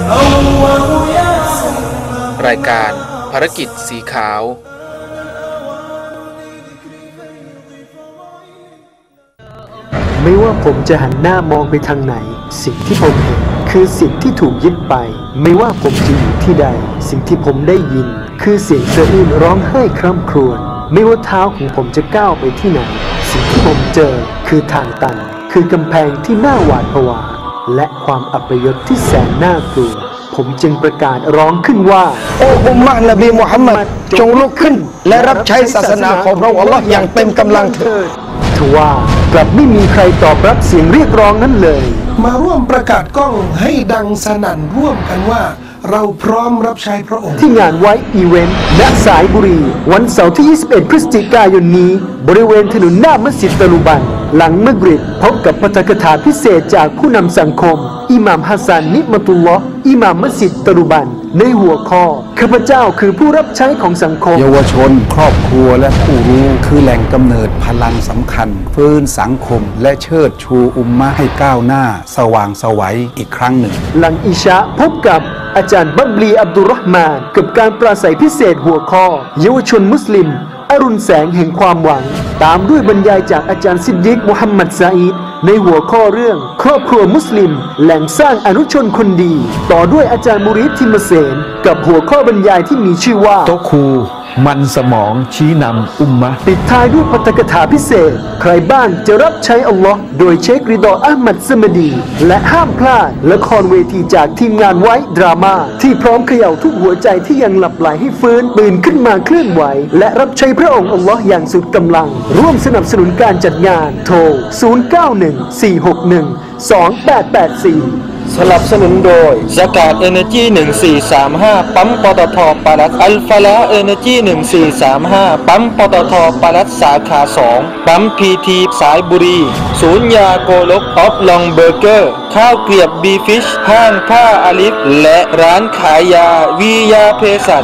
รายการภารกิจสีขาวไม่ว่าผมจะหันหน้ามองไปทางไหนสิ่งที่ผมเห็นคือสิ่งที่ถูกยึดไปไม่ว่าผมจะอยู่ที่ใดสิ่งที่ผมได้ยินคือเสียงสะอื้นร้องไห้คร่ำครวญไม่ว่าเท้าของผมจะก้าวไปที่ไหนสิ่งที่ผมเจอคือทางตันคือกำแพงที่น่าหวาดผวาและความอัปยศที่แสนน่ากลัวผมจึงประกาศร้องขึ้นว่าโอ้อุมมะนบีมุฮัมมัดจงลุกขึ้นและรับใช้ศาสนาของพระองค์อัลลอฮ์อย่างเต็มกำลังเถิดทว่ากลับไม่มีใครตอบรับเสียงเรียกร้องนั้นเลยมาร่วมประกาศกล้องให้ดังสนั่นร่วมกันว่าเราพร้อมรับใช้พระองค์ที่งานไว้อีเวนต์ณสายบุรีวันเสาร์ที่ 21 พฤศจิกายนนี้บริเวณถนนหน้ามัสยิดตะลุบันหลังมักริบพบกับปาฐกถาพิเศษจากผู้นำสังคมอิหม่ามฮัสซันนิมะตุลลอฮ์อิหม่ามมัสยิดตะลุบันในหัวข้อข้าพเจ้าคือผู้รับใช้ของสังคมเยาวชนครอบครัวและผู้รู้คือแหล่งกำเนิดพลังสำคัญฟื้นสังคมและเชิดชูอุมมะให้ก้าวหน้าสว่างไสวอีกครั้งหนึ่งหลังอิชาพบกับอาจารย์บับลีอับดุลรอห์มานกับการปราศัยพิเศษหัวข้อเยาวชนมุสลิมอรุณแสงแห่งความหวังตามด้วยบรรยายจากอาจารย์ซิดดิกมุฮัมมัดซาอิดในหัวข้อเรื่องครอบครัวมุสลิมแหล่งสร้างอนุชนคนดีต่อด้วยอาจารย์มุริดทิมเสนกับหัวข้อบรรยายที่มีชื่อว่าโตคูมันสมองชี้นำอุมมะปิดท้ายด้วยปาฐกถาพิเศษใครบ้างจะรับใช้อัลลอฮ์โดยเชคริดออะห์มัดซะมดีและห้ามพลาดละครเวทีจากทีมงานไว้ดราม่าที่พร้อมเขย่าทุกหัวใจที่ยังหลับไหลให้ฟื้นตื่นขึ้นมาเคลื่อนไหวและรับใช้พระองค์อัลลอฮ์อย่างสุดกำลังร่วมสนับสนุนการจัดงานโทร0914612884 สนับสนุนโดยซะกาตเอเนจี1435ปั๊มปตท.ปารัตอัลฟาลาเอเนจี1435ปั๊มปตท.ปารัตสาขา2ปั๊มพีทีสายบุรีศูนย์ยาโกลกออฟลองเบอร์เกอร์ข้าวเกลียบบีฟิชห้างผ้าอาลิฟและร้านขายยาวียาเภสัช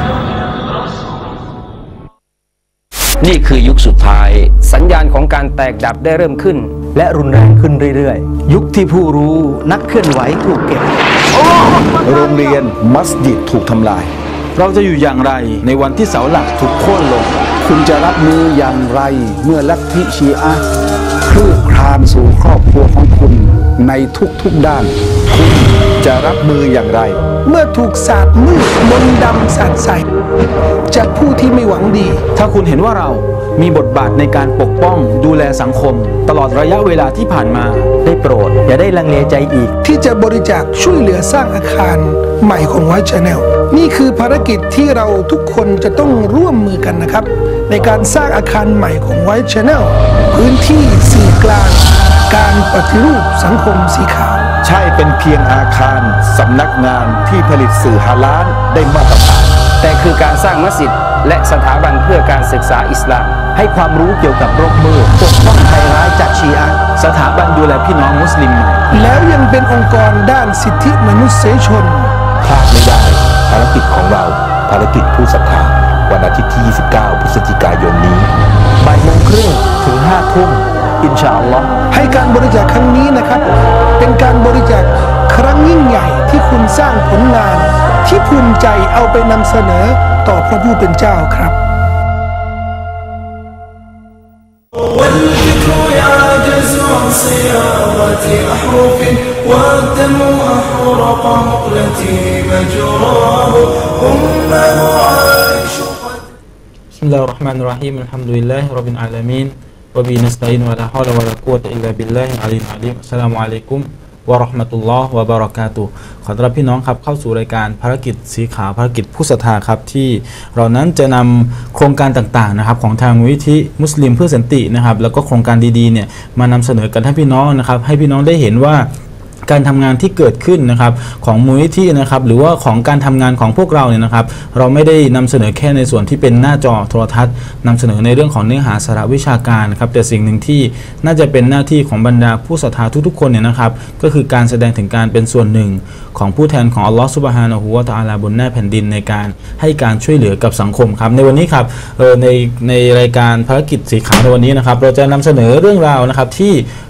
นี่คือยุคสุดท้ายสัญญาณของการแตกดับได้เริ่มขึ้นและรุนแรงขึ้นเรื่อยๆยุคที่ผู้รู้นักเคลื่อนไหวถูกเก็บโรงเรียนมัสยิดถูกทำลายเราจะอยู่อย่างไรในวันที่เสาหลักถูกโค่นลงคุณจะรับมืออย่างไรเมื่อลัทธิชีอะห์คืบคลานสู่ครอบครัวของคุณในทุกด้านคุณจะรับมืออย่างไรเมื่อถูกสาดมืดมนต์ดำสาดใส่จากผู้ที่ไม่หวังดีถ้าคุณเห็นว่าเรามีบทบาทในการปกป้องดูแลสังคมตลอดระยะเวลาที่ผ่านมาได้โปรดอย่าได้ลังเลใจอีกที่จะบริจาคช่วยเหลือสร้างอาคารใหม่ของไวท์ Channel นี่คือภารกิจที่เราทุกคนจะต้องร่วมมือกันนะครับในการสร้างอาคารใหม่ของไวท์ Channel พื้นที่สื่อกลางการปฏิรูปสังคมสีขาวใช่เป็นเพียงอาคารสำนักงานที่ผลิตสื่อฮาลาลได้มาตรฐานแต่คือการสร้างมัสยิดและสถาบันเพื่อการศึกษาอิสลามให้ความรู้เกี่ยวกับโรคมืดปกป้องภัยร้ายจากชีอะห์สถาบันดูแลพี่น้องมุสลิมใหม่แล้วยังเป็นองค์กรด้านสิทธิมนุษยชนพลาดไม่ได้ภารกิจของเราภารกิจผู้ศรัทธาวันอาทิตย์ที่ 29 พฤศจิกายนนี้บ่ายโมงครึ่งถึง 5 ทุ่มอินชาอัลลอฮ์ให้การบริจาคครั้งนี้นะครับเป็นการบริจาคครั้งยิ่งใหญ่ที่คุณสร้างผลงานที่ภูมิใจเอาไปนำเสนอต่อพระผู้เป็นเจ้าครับบิสมิลลาฮิรเราะห์มานิรเราะฮีมอัลฮัมดุลิลลาฮิร็อบบิลอาลามีนวะบินัสตัยน์วะลาฮาวละวะลากุวะตะอิลลาบิลลาฮิอะลีลอะลีมอัสสลามุอะลัยกุมวะเราะห์มะตุลลอฮ์วะบะเราะกาตุฮ์ขอต้อนรับพี่น้องครับเข้าสู่รายการภารกิจสีขาวภารกิจผู้ศรัทธาครับที่เรานั้นจะนำโครงการต่างๆนะครับของทางมูลนิธิมุสลิมเพื่อสันตินะครับแล้วก็โครงการดีๆเนี่ยมานำเสนอกันให้พี่น้องนะครับให้พี่น้องได้เห็นว่าการทำงานที่เกิดขึ้นนะครับของมูลนิธินะครับหรือว่าของการทำงานของพวกเราเนี่ยนะครับเราไม่ได้นำเสนอแค่ในส่วนที่เป็นหน้าจอโทรทัศน์นำเสนอในเรื่องของเนื้อหาสาระวิชาการนะครับแต่สิ่งหนึ่งที่น่าจะเป็นหน้าที่ของบรรดาผู้ศรัทธาทุกๆคนเนี่ยนะครับก็คือการแสดงถึงการเป็นส่วนหนึ่งของผู้แทนของอัลลอฮฺซุบฮานะฮูวะตะอาลาบนหน้าแผ่นดินในการให้การช่วยเหลือกับสังคมครับในวันนี้ครับในรายการภารกิจสีขาวในวันนี้นะครับเราจะนำเสนอเรื่องราวนะครับที่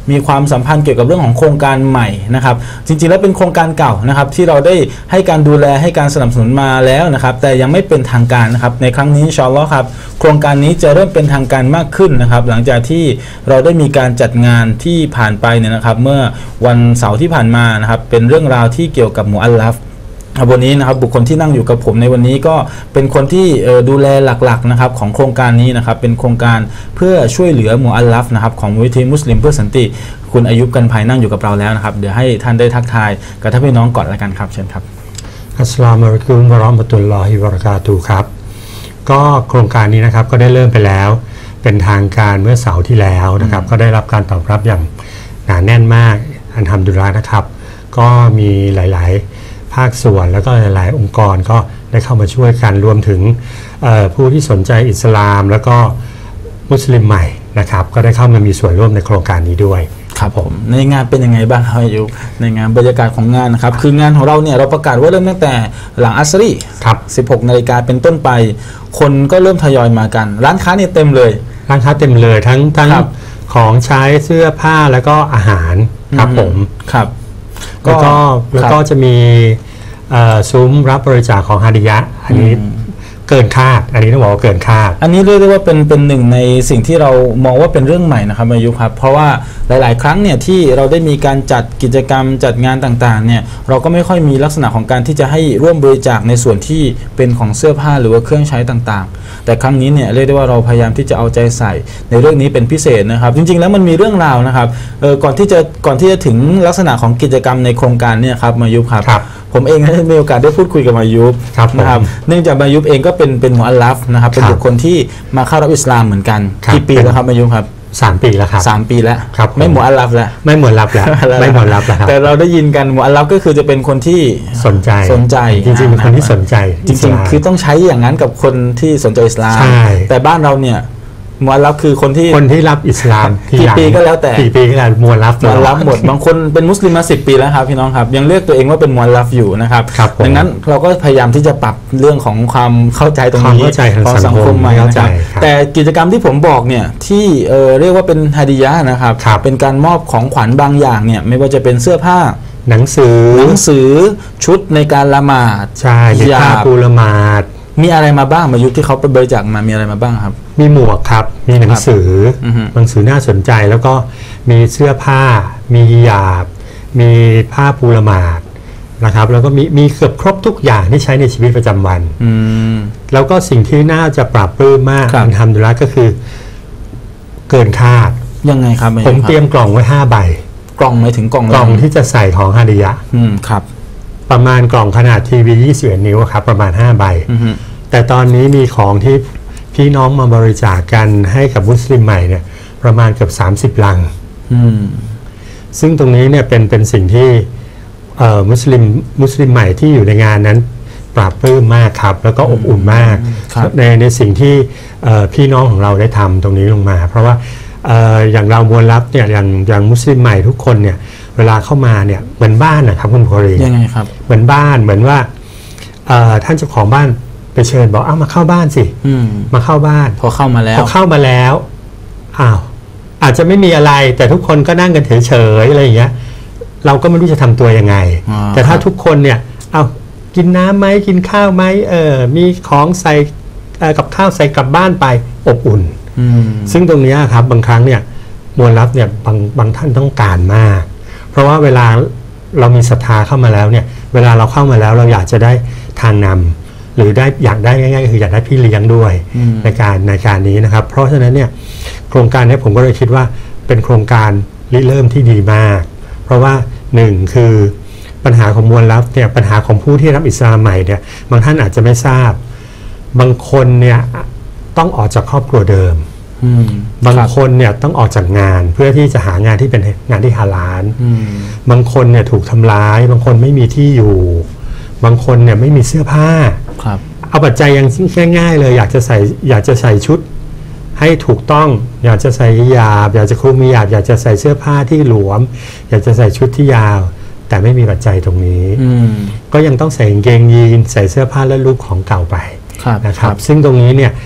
มีความสัมพันธ์เกี่ยวกับเรื่องของโครงการใหม่นะครับจริงๆแล้วเป็นโครงการเก่านะครับที่เราได้ให้การดูแลให้การสนับสนุนมาแล้วนะครับแต่ยังไม่เป็นทางการนะครับในครั้งนี้อินชาอัลลอฮ์ครับโครงการนี้จะเริ่มเป็นทางการมากขึ้นนะครับหลังจากที่เราได้มีการจัดงานที่ผ่านไปเนี่ยนะครับเมื่อวันเสาร์ที่ผ่านมานะครับเป็นเรื่องราวที่เกี่ยวกับมุอัลลัฟวันนี้นะครับบุคคลที่นั่งอยู่กับผมในวันนี้ก็เป็นคนที่ดูแลหลักๆนะครับของโครงการนี้นะครับเป็นโครงการเพื่อช่วยเหลือมุอัลลัฟนะครับของมูลนิธิมุสลิมเพื่อสันติคุณอายุบกันภัยนั่งอยู่กับเราแล้วนะครับเดี๋ยวให้ท่านได้ทักทายกับท่านพี่น้องก่อนละกันครับเชิญครับอัสสลามุอะลัยกุมวะเราะห์มะตุลลอฮิวะบะเราะกาตุฮ์ครับก็โครงการนี้นะครับก็ได้เริ่มไปแล้วเป็นทางการเมื่อเสาร์ที่แล้วนะครับก็ได้รับการตอบรับอย่างหนาแน่นมากอัลฮัมดุลิลลาห์นะครับก็มีหลายๆภาคส่วนแล้วก็หลายๆองค์กรก็ได้เข้ามาช่วยกันรวมถึงผู้ที่สนใจอิสลามแล้วก็มุสลิมใหม่นะครับก็ได้เข้ามามีส่วนร่วมในโครงการนี้ด้วยครับผมในงานเป็นยังไงบ้างครับอายุในงานบรรยากาศของงานนะครับคืองานของเราเนี่ยเราประกาศว่าเริ่มตั้งแต่หลังอัสรีครับ 16 นาฬิกาเป็นต้นไปคนก็เริ่มทยอยมากันร้านค้าเนี่ยเต็มเลยร้านค้าเต็มเลยทั้งของใช้เสื้อผ้าแล้วก็อาหารครับผมครับแล้วก็จะมีซุ้มรับบริจาคของฮาดิยะอันนี้เกินคาดอันนี้ต้องบอกว่าเกินคาดอันนี้เรียกได้ว่าเป็นหนึ่งในสิ่งที่เรามองว่าเป็นเรื่องใหม่นะครับอายุครับเพราะว่าหลายๆครั้งเนี่ยที่เราได้มีการจัดกิจกรรมจัดงานต่างๆเนี่ยเราก็ไม่ค่อยมีลักษณะของการที่จะให้ร่วมบริจาคในส่วนที่เป็นของเสื้อผ้าหรือว่าเครื่องใช้ต่างๆแต่ครั้งนี้เนี่ยเรียกได้ว่าเราพยายามที่จะเอาใจใส่ในเรื่องนี้เป็นพิเศษนะครับจริงๆแล้วมันมีเรื่องราวนะครับก่อนที่จะถึงลักษณะของกิจกรรมในโครงการเนี่ยครับมายุบครับผมเองได้มีโอกาสได้พูดคุยกับมายุบนะครับเนื่องจากมายุบเองก็เป็นมุอัลลัฟนะครับเป็นบุคคลที่มาเข้ารับอิสลามเหมือนกันกี่ปีแล้วครับมายุบครับ 3 ปีแล้วครับ 3 ปีแล้วไม่มุอัลลัฟแล้วไม่มุอัลลัฟแล้วไม่มุอัลลัฟแล้วแต่เราได้ยินกันมุอัลลัฟก็คือจะเป็นคนที่สนใจจริงๆเป็นคนที่สนใจจริงๆคือต้องใช้อย่างนั้นกับคนที่สนใจอิสลามแต่บ้านเราเนี่ยมุอัลลัฟคือคนที่รับอิสลามกี่ปีก็แล้วแต่กี่ปีก็แล้วมุอัลลัฟหมดบางคนเป็นมุสลิมมา10 ปีแล้วครับพี่น้องครับยังเรียกตัวเองว่าเป็นมุอัลลัฟอยู่นะครับดังนั้นเราก็พยายามที่จะปรับเรื่องของความเข้าใจตรงนี้ของสังคมใหม่นะครับแต่กิจกรรมที่ผมบอกเนี่ยที่เรียกว่าเป็นฮาดิยะห์นะครับเป็นการมอบของขวัญบางอย่างเนี่ยไม่ว่าจะเป็นเสื้อผ้าหนังสือชุดในการละหมาดใช่ผ้าปูละหมาดมีอะไรมาบ้างมายุที่เขาไปบริจาคมามีอะไรมาบ้างครับมีหมวกครับมีหนังสือน่าสนใจแล้วก็มีเสื้อผ้ามีฮิญาบมีผ้าปูละหมาดนะครับแล้วก็มีเกือบครบทุกอย่างที่ใช้ในชีวิตประจำวันแล้วก็สิ่งที่น่าจะปรับปลื้มมากทำดูแลก็คือเกินคาดยังไงครับผมเตรียมกล่องไว้5 ใบกล่องหมายถึงกล่องที่จะใส่ของฮาดิยะครับประมาณกล่องขนาดทีวี21 นิ้วครับประมาณ5 ใบแต่ตอนนี้มีของที่พี่น้องมาบริจาคกันให้กับมุสลิมใหม่เนี่ยประมาณเกือบ30 ลังซึ่งตรงนี้เนี่ยเป็นสิ่งที่มุสลิมใหม่ที่อยู่ในงานนั้นปราบปลื้มมากครับแล้วก็อบอุ่นมากในสิ่งที่พี่น้องของเราได้ทำตรงนี้ลงมาเพราะว่าอย่างเรามวลรับเนี่ยอย่างมุสลิมใหม่ทุกคนเนี่ยเวลาเข้ามาเนี่ยเหมือนบ้านนะครับคุณพอรียังไงครับเหมือนบ้านเหมือนว่าท่านเจ้าของบ้านไปเชิญบอกมาเข้าบ้านสิมาเข้าบ้านพอเข้ามาแล้วอ้าวอาจจะไม่มีอะไรแต่ทุกคนก็นั่งกันเฉยๆอะไรอย่างเงี้ยเราก็ไม่รู้จะทำตัวยังไงแต่ถ้าทุกคนเนี่ยกินน้ำไหมกินข้าวไหมมีของใส่กับข้าวใส่กลับบ้านไปอบอุ่นซึ่งตรงนี้ครับบางครั้งเนี่ยมวลรับเนี่ยบางท่านต้องการมากเพราะว่าเวลาเรามีศรัทธาเข้ามาแล้วเนี่ยเวลาเราเข้ามาแล้วเราอยากจะได้ทางนำหรืออยากได้ง่ายๆคืออยากได้พี่เลี้ยงด้วยในการนี้นะครับเพราะฉะนั้นเนี่ยโครงการนี้ผมก็เลยคิดว่าเป็นโครงการเริ่มที่ดีมากเพราะว่า1คือปัญหาของมวลรับเนี่ยปัญหาของผู้ที่รับอิสลามใหม่เนี่ยบางท่านอาจจะไม่ทราบบางคนเนี่ยต้องออกจากครอบครัวเดิมบางคนเนี่ยต้องออกจากงานเพื่อที่จะหางานที่เป็นงานที่ฮาลาลบางคนเนี่ยถูกทำร้ายบางคนไม่มีที่อยู่บางคนเนี่ยไม่มีเสื้อผ้าเอาปัจจัยอย่างง่ายๆเลยอยากจะใส่ชุดให้ถูกต้องอยากจะใส่ฮิญาบอยากจะคลุมฮิญาบอยากจะใส่เสื้อผ้าที่หลวมอยากจะใส่ชุดที่ยาวแต่ไม่มีปัจจัยตรงนี้ก็ยังต้องใส่กางเกงยีนใส่เสื้อผ้าและรูปของเก่าไปนะครับซึ่งตรงนี้เนี่ย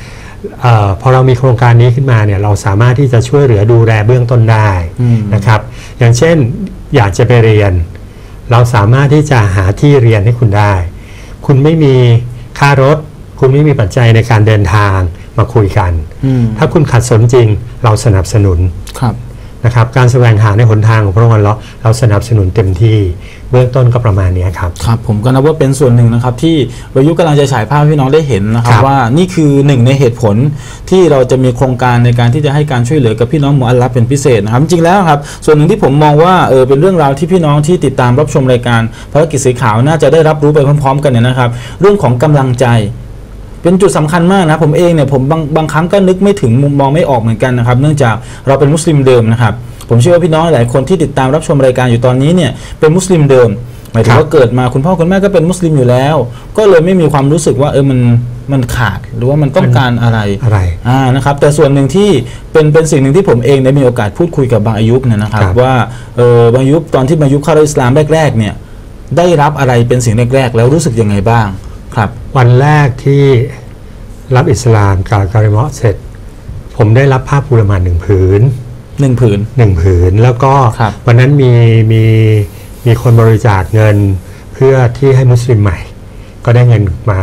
พอเรามีโครงการนี้ขึ้นมาเนี่ยเราสามารถที่จะช่วยเหลือดูแลเบื้องต้นได้นะครับอย่างเช่นอยากจะไปเรียนเราสามารถที่จะหาที่เรียนให้คุณได้คุณไม่มีค่ารถคุณไม่มีปัจจัยในการเดินทางมาคุยกันถ้าคุณขัดสนจริงเราสนับสนุนนะครับการแสวงหาในหนทางของพระองค์เราสนับสนุนเต็มที่เบื้องต้นก็ประมาณนี้ครับครับผมก็นับว่าเป็นส่วนหนึ่งนะครับที่วายุกำลังจะฉายภาพให้พี่น้องได้เห็นนะครับว่านี่คือหนึ่งในเหตุผลที่เราจะมีโครงการในการที่จะให้การช่วยเหลือกับพี่น้องมุอัลลัฟเป็นพิเศษนะครับจริงๆแล้วครับส่วนหนึ่งที่ผมมองว่าเป็นเรื่องราวที่พี่น้องที่ติดตามรับชมรายการภารกิจสีขาวน่าจะได้รับรู้ไปพร้อมๆกันเนี่ยนะครับเรื่องของกำลังใจเป็นจุดสำคัญมากนะผมเองเนี่ยผมบางครั้งก็นึกไม่ถึงมุมมองไม่ออกเหมือนกันนะครับเนื่องจากเราเป็นมุสลิมเดิมนะครับผมเชื่อว่าพี่น้องหลายคนที่ติดตามรับชมรายการอยู่ตอนนี้เนี่ยเป็นมุสลิมเดิมหมายถึงว่าเกิดมาคุณพ่อคุณแม่ก็เป็นมุสลิมอยู่แล้วก็เลยไม่มีความรู้สึกว่ามันขาดหรือว่ามันต้องการอะไรนะครับแต่ส่วนหนึ่งที่เป็นสิ่งหนึ่งที่ผมเองได้มีโอกาสพูดคุยกับบางอายุบเนี่ยนะครับว่าบางอายุบตอนที่บางอายุบเข้ารับอิสลามแรกๆเนี่ยได้รับอะไรเป็นสิ่งแรกๆแล้วรู้สึกยังไงบ้างครับวันแรกที่รับอิสลามกับการิมะเสร็จผมได้รับผ้าปูละหมาด1 ผืนแล้วก็วันนั้นมีคนบริจาคเงินเพื่อที่ให้มุสลิมใหม่ก็ได้เงินมา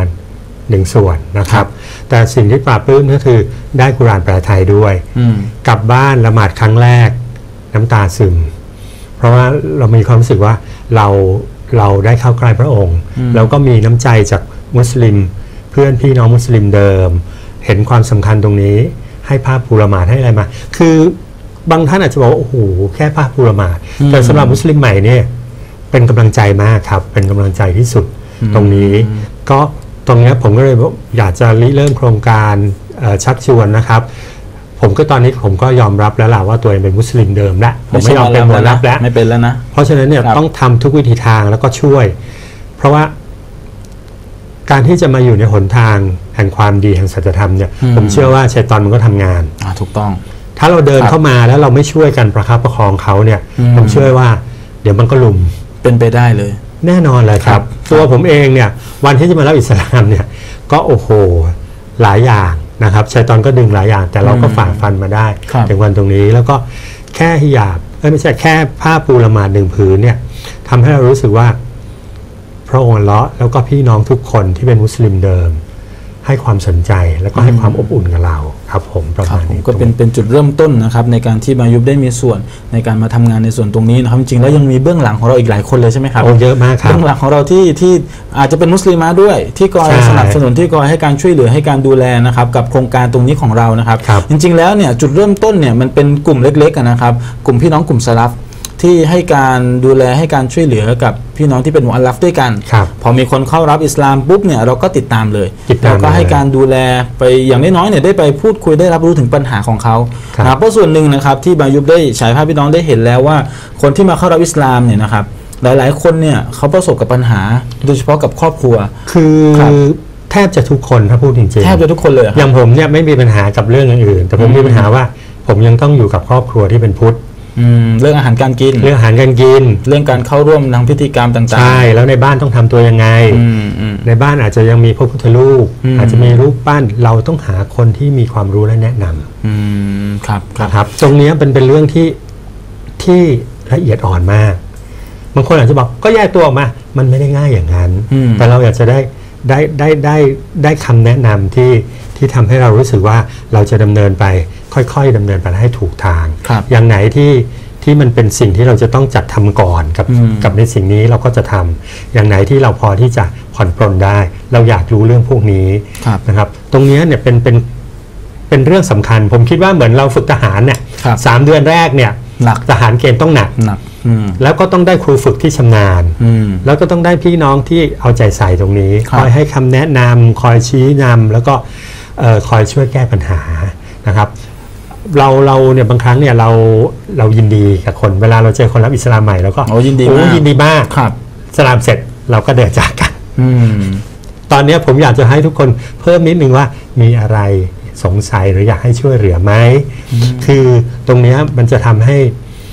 1 ส่วนนะครับแต่สิ่งที่ปลาปลื้มก็คือได้กุรอานแปลไทยด้วยกลับบ้านละหมาดครั้งแรกน้ำตาซึมเพราะว่าเรามีความรู้สึกว่าเราได้เข้าใกล้พระองค์แล้วก็มีน้ำใจจากมุสลิมเพื่อนพี่น้องมุสลิมเดิมเห็นความสำคัญตรงนี้ให้ผ้าปูละหมาดให้อะไรมาคือบางท่านอาจจะบอกว่าโอ้โหแค่ผ้าปูละหมาดแต่สำหรับมุสลิมใหม่เนี่ยเป็นกำลังใจมากครับเป็นกำลังใจที่สุดตรงนี้ก็ตรงนี้ผมก็เลยอยากจะริเริ่มโครงการชักชวนนะครับผมก็ตอนนี้ผมก็ยอมรับแล้วล่ะว่าตัวเองเป็นมุสลิมเดิมแล้วผมไม่ยอมเป็นมุนับแล้วไม่เป็นแล้วนะเพราะฉะนั้นเนี่ยต้องทำทุกวิธีทางแล้วก็ช่วยเพราะว่าการที่จะมาอยู่ในหนทางแห่งความดีแห่งสัจธรรมเนี่ยผมเชื่อว่าชัยฏอนมันก็ทำงานถูกต้องถ้าเราเดินเข้ามาแล้วเราไม่ช่วยกันประคับประคองเขาเนี่ยผมเชื่อว่าเดี๋ยวมันก็ลุมเป็นไปได้เลยแน่นอนเลยครับตัวผมเองเนี่ยวันที่จะมารับอิสลามเนี่ยก็โอ้โหหลายอย่างนะครับชัยฏอนก็ดึงหลายอย่างแต่เราก็ฝ่าฟันมาได้ถึงวันตรงนี้แล้วก็แค่ฮิญาบไม่ใช่แค่ผ้าปูละหมาด1 ผืนเนี่ยทำให้เรารู้สึกว่าพระองค์อัลเลาะห์แล้วก็พี่น้องทุกคนที่เป็นมุสลิมเดิมให้ความสนใจแล้วก็ให้ความอบอุ่นกับเราครับผมประมาณนี้ก็เป็นจุดเริ่มต้นนะครับในการที่บางยุบได้มีส่วนในการมาทำงานในส่วนตรงนี้นะครับจริงๆแล้วยังมีเบื้องหลังของเราอีกหลายคนเลยใช่ไหมครับโอ้เยอะมากครับเบื้องหลังของเราที่อาจจะเป็นมุสลิมด้วยที่คอยสนับสนุนที่คอยให้การช่วยเหลือให้การดูแลนะครับกับโครงการตรงนี้ของเรานะครับจริงๆแล้วเนี่ยจุดเริ่มต้นเนี่ยมันเป็นกลุ่มเล็กๆนะครับกลุ่มพี่น้องกลุ่มซะลัฟที่ให้การดูแลให้การช่วยเหลือกับพี่น้องที่เป็นมุอัลลัฟด้วยกันพอมีคนเข้ารับอิสลามปุ๊บเนี่ยเราก็ติดตามเลยแล้วก็ให้การดูแลไปอย่างน้อยๆเนี่ยได้ไปพูดคุยได้รับรู้ถึงปัญหาของเขาเพราะส่วนหนึ่งนะครับที่บางยุบได้ฉายภาพพี่น้องได้เห็นแล้วว่าคนที่มาเข้ารับอิสลามเนี่ยนะครับหลายๆคนเนี่ยเขาประสบกับปัญหาโดยเฉพาะกับครอบครัวคือแทบจะทุกคนถ้าพูดจริงๆแทบจะทุกคนเลยอย่างผมเนี่ยไม่มีปัญหากับเรื่องอื่นๆแต่ผมมีปัญหาว่าผมยังต้องอยู่กับครอบครัวที่เป็นพุทธเรื่องอาหารการกินเรื่องการเข้าร่วมทางพิธีกรรมต่างๆใช่แล้วในบ้านต้องทำตัวยังไงในบ้านอาจจะยังมีพระพุทธรูปอาจจะมีรูปปั้นเราต้องหาคนที่มีความรู้และแนะนำครับตรงนี้เป็นเรื่องที่ละเอียดอ่อนมากบางคนอาจจะบอกก็แยกตัวออกมามันไม่ได้ง่ายอย่างนั้นแต่เราอยากจะได้คำแนะนำที่ทำให้เรารู้สึกว่าเราจะดำเนินไปค่อยๆดำเนินไปให้ถูกทางอย่างไหนที่มันเป็นสิ่งที่เราจะต้องจัดทำก่อนกับในสิ่งนี้เราก็จะทำอย่างไหนที่เราพอที่จะผ่อนปลนได้เราอยากรู้เรื่องพวกนี้นะครับตรงนี้เนี่ยเป็นเรื่องสำคัญผมคิดว่าเหมือนเราฝึกทหารเนี่ย3 เดือนแรกเนี่ยทหารเกณฑ์ต้องหนักแล้วก็ต้องได้ครูฝึกที่ชำนาญแล้วก็ต้องได้พี่น้องที่เอาใจใส่ตรงนี้คอยให้คำแนะนำคอยชี้นำแล้วก็คอยช่วยแก้ปัญหานะครับเราเนี่ยบางครั้งเนี่ยเรายินดีกับคนเวลาเราเจอคนรับอิสลามใหม่แล้วก็ยินดีมากอิสลามเสร็จเราก็เดินจากกันตอนนี้ผมอยากจะให้ทุกคนเพิ่มนิดนึงว่ามีอะไรสงสัยหรืออยากให้ช่วยเหลือไหมคือตรงนี้มันจะทำให้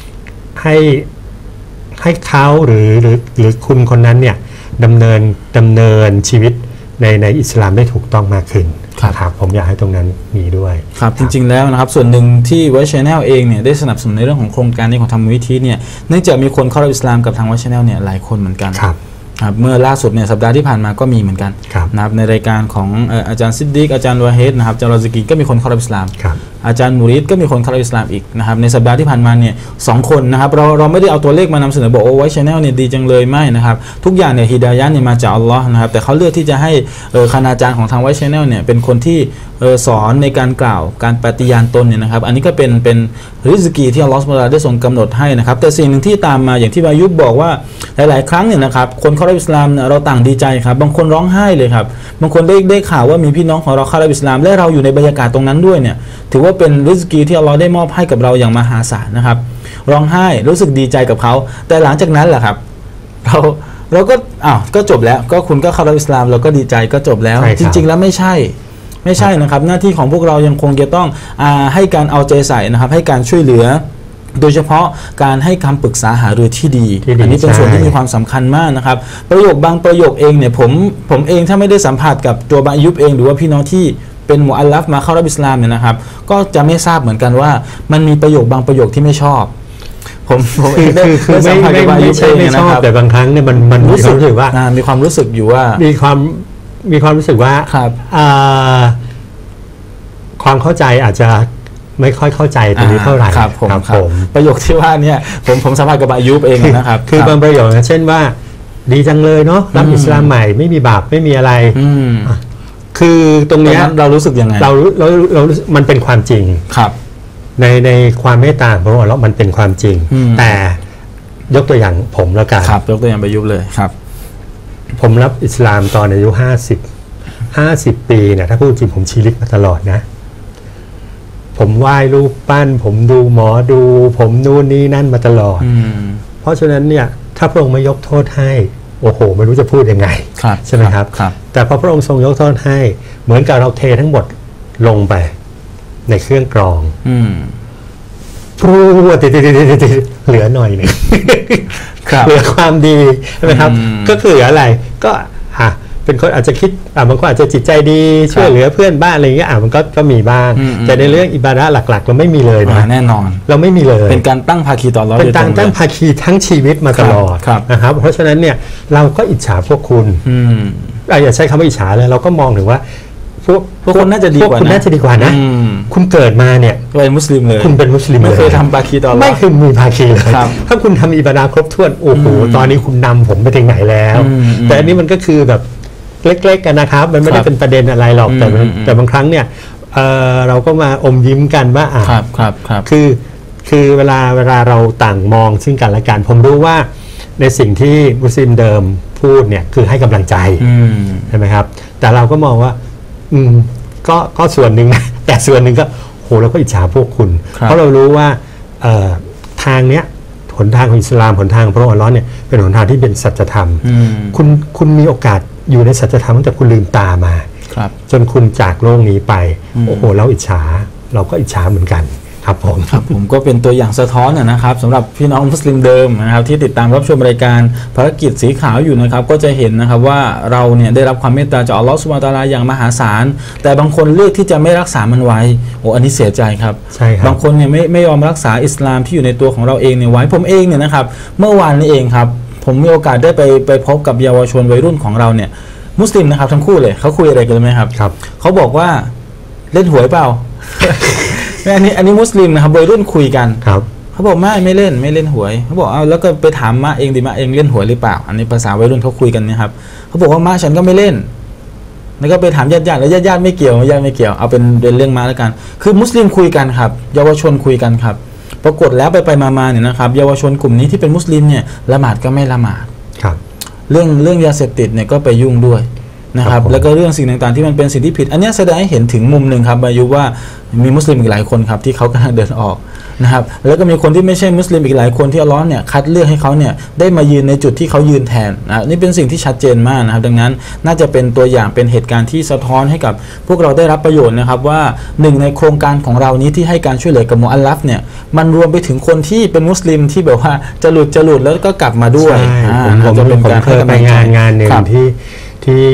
เขาหรือคุณคนนั้นเนี่ยดำเนินชีวิตในอิสลามได้ถูกต้องมากขึ้นครับผมอยากให้ตรงนั้นมีด้วยครับจริงๆแล้วนะครับส่วนหนึ่งที่ไวท์ Channel เองเนี่ยได้สนับสนุนในเรื่องของโครงการนี้ของทางมูลนิธิเนี่ยเนื่องจากมีคนเข้ารับอิสลามกับทางไวท์ Channel เนี่ยหลายคนเหมือนกันครับเมื่อล่าสุดเนี่ยสัปดาห์ที่ผ่านมาก็มีเหมือนกันนะครับในรายการของอาจารย์ซิดดิกอาจารย์วาเฮดนะครับอาจารย์รอซิกีก็มีคนเข้ารับอิสลามอาจารย์มูริดก็มีคนเข้ารับอิสลามอีกนะครับในสัปดาห์ที่ผ่านมาเนี่ย2 คนนะครับเราไม่ได้เอาตัวเลขมานำเสนอบอกโอ้ไวท์ Channel เนี่ยดีจังเลยไม่นะครับทุกอย่างเนี่ยฮิดายะห์เนี่ยมาจากอัลลอฮ์นะครับแต่เขาเลือกที่จะให้คณาจารย์ของทางไวท์ Channel เนี่ยเป็นคนที่สอนในการกล่าวการปฏิญาณตนเนี่ยนะครับอันนี้ก็เป็นริซกีที่อัลลอฮ์ซุบฮานะฮูวะตะอาลาได้ทรงกำหนดให้นะครับแต่สิ่งหนึ่งที่ตามมาอย่างที่บายุบบอกว่าหลายๆครั้งเนี่ยนะครับคนเข้ารับอิสลามเราต่างดีใจครับบางคนร้องไห้เลยครับบางคนได้ข่าวว่ามีพี่น้องของเราเข้ารับอิสลามและเราอยู่ในบรรยากาศตรงนั้นด้วยเนี่ยถือว่าเป็นริซกีที่อัลลอฮ์ได้มอบให้กับเราอย่างมหาศาลนะครับร้องไห้รู้สึกดีใจกับเขาแต่หลังจากนั้นแหละครับเราก็จบแล้วก็คุณก็เข้ารับอิสลามเราก็ดีใจก็จบแล้วจริงๆแล้วไม่ใช่นะครับหน้าที่ของพวกเรายังคงจะต้องให้การเอาใจใส่นะครับให้การช่วยเหลือโดยเฉพาะการให้คำปรึกษาหารือที่ดีอันนี้เป็นส่วนที่มีความสำคัญมากนะครับประโยคบางประโยคเองเนี่ยผมเองถ้าไม่ได้สัมผัสกับตัวบายุบเองหรือว่าพี่น้องที่เป็นมุอัลลัฟมาเข้ารับอิสลามเนี่ยนะครับก็จะไม่ทราบเหมือนกันว่ามันมีประโยคบางประโยคที่ไม่ชอบผมเองได้สัมผัสกับไม่ใช่ไม่ชอบแต่บางครั้งเนี่ยมันรู้สึกว่ามีความรู้สึกอยู่ว่ามีความรู้สึกว่าความเข้าใจอาจจะไม่ค่อยเข้าใจตรงนี้เท่าไหร่ครับผมประโยคที่ว่าเนี่ยผมสัมภาษณ์กับบายุบเองนะครับคือบางประโยคเช่นว่าดีจังเลยเนาะรับอิสลามใหม่ไม่มีบาปไม่มีอะไรคือตรงนี้เรารู้สึกยังไงเรามันเป็นความจริงครับในความเมตตาของเรามันเป็นความจริงแต่ยกตัวอย่างผมแล้วกันครับยกตัวอย่างบายุบเลยครับผมรับอิสลามตอนอายุ50 ปีเนี่ยถ้าพูดจริงผมชีริกมาตลอดนะผมไหว้รูปปั้นผมดูหมอดูผมนู่นนี่นั่นมาตลอดเพราะฉะนั้นเนี่ยถ้าพระองค์ไม่ยกโทษให้โอ้โหไม่รู้จะพูดยังไงใช่ไหมครับแต่พอพระองค์ทรงยกโทษให้เหมือนกับเราเททั้งหมดลงไปในเครื่องกรองพูดเหลือหน่อยหนึ่งเหลือความดีใช่ไหมครับก็คืออะไรก็เป็นคนอาจจะคิดบางคนอาจจะจิตใจดีช่วยเหลือเพื่อนบ้านอะไรอย่างเงี้ยมันก็มีบ้างแต่ในเรื่องอิบาดะห์หลักๆเราไม่มีเลยนะแน่นอนเราไม่มีเลยเป็นการตั้งภาคีต่อเราเป็นการตั้งภาคีทั้งชีวิตมาตลอดนะครับเพราะฉะนั้นเนี่ยเราก็อิจฉาพวกคุณอย่าใช้คำว่าอิจฉาเลยเราก็มองถึงว่าพวกคุณน่าจะดีกว่านะคุณน่าจะดีกว่านะคุณเกิดมาเนี่ยเป็นมุสลิมเลยคุณเป็นมุสลิมไม่เคยทำภาคีต่อไม่เคยมีภาคีเลยถ้าคุณทำอิบาดะห์ครบถ้วนโอ้โหตอนนี้คุณนำผมไปถึงไหนแล้วแต่อันนี้มันก็คือแบบเล็กๆกันนะครับมันไม่ได้เป็นประเด็นอะไรหรอกแต่บางครั้งเนี่ยเราก็มาอมยิ้มกันว่าคือเวลาเราต่างมองซึ่งกันและกันผมรู้ว่าในสิ่งที่มุสลิมเดิมพูดเนี่ยคือให้กำลังใจใช่ไหมครับแต่เราก็มองว่าก็ส่วนหนึ่งนะแต่ส่วนหนึ่งก็โหเราก็อิจฉาพวกคุณเพราะเรารู้ว่าทางเนี้ยหนทางของอิสลามหนทางพระองค์อัลเลาะห์เนี่ยเป็นหนทางที่เป็นสัจธรรมคุณมีโอกาสอยู่ในสัจธรรมตั้งแต่คุณลืมตามาจนคุณจากโลกนี้ไปโอ้โหเราอิจฉาเราก็อิจฉาเหมือนกันครับผมก็เป็นตัวอย่างสะท้อนนะครับสำหรับพี่น้องมุสลิมเดิมนะครับที่ติดตามรับชมรายการภารกิจสีขาวอยู่นะครับก็จะเห็นนะครับว่าเราเนี่ยได้รับความเมตตาจากอัลลอฮฺซุบฮานะฮูวะตะอาลาอย่างมหาศาลแต่บางคนเลือกที่จะไม่รักษามันไว้โอ้อันนี้เสียใจครับใช่ครับบางคนเนี่ยไม่ยอมรักษาอิสลามที่อยู่ในตัวของเราเองเนี่ยไว้ผมเองเนี่ยนะครับเมื่อวานนี้เองครับผมมีโอกาสได้ไปพบกับเยาวชนวัยรุ่นของเราเนี่ยมุสลิมนะครับทั้งคู่เลยเขาคุยอะไรกันไหมครับเขาบอกว่าเล่นหวยเปล่า อันนี้มุสลิมนะครับวัยรุ่นคุยกันเขาบอกไม่เล่นหวยเขาบอกเอาแล้วก็ไปถามมาเองดิมาเองเล่นหวยหรือเปล่าอันนี้ภาษาวัยรุ่นเขาคุยกันนะครับเขาบอกว่ามาฉันก็ไม่เล่นแล้วก็ไปถามญาติแล้วญาติไม่เกี่ยวเอาเป็นเรื่องมาแล้วกันคือมุสลิมคุยกันครับเยาวชนคุยกันครับปรากฏแล้วไปมาเนี่ยนะครับเยาวชนกลุ่มนี้ที่เป็นมุสลิมเนี่ยละหมาดก็ไม่ละหมาดเรื่องยาเสพติดเนี่ยก็ไปยุ่งด้วยนะครับแล้วก็เรื่องสิ่งต่างๆที่มันเป็นสิ่งที่ผิดอันนี้แสดงให้เห็นถึงมุมหนึ่งครับบายุว่ามีมุสลิมอีกหลายคนครับที่เขากำลังเดินออกนะครับแล้วก็มีคนที่ไม่ใช่มุสลิมอีกหลายคนที่อัลเลาะห์เนี่ยคัดเลือกให้เขาเนี่ยได้มายืนในจุดที่เขายืนแทนนี่เป็นสิ่งที่ชัดเจนมากนะครับดังนั้นน่าจะเป็นตัวอย่างเป็นเหตุการณ์ที่สะท้อนให้กับพวกเราได้รับประโยชน์นะครับว่าหนึ่งในโครงการของเรานี้ที่ให้การช่วยเหลือกับมุอัลลัฟเนี่ยมันรวมไปถึงคนที่เป็นมุสลิมที่แบบว่าจะหลุดแล้วก็กลับมาด้วยผมเคยไปงานหนึ่งที่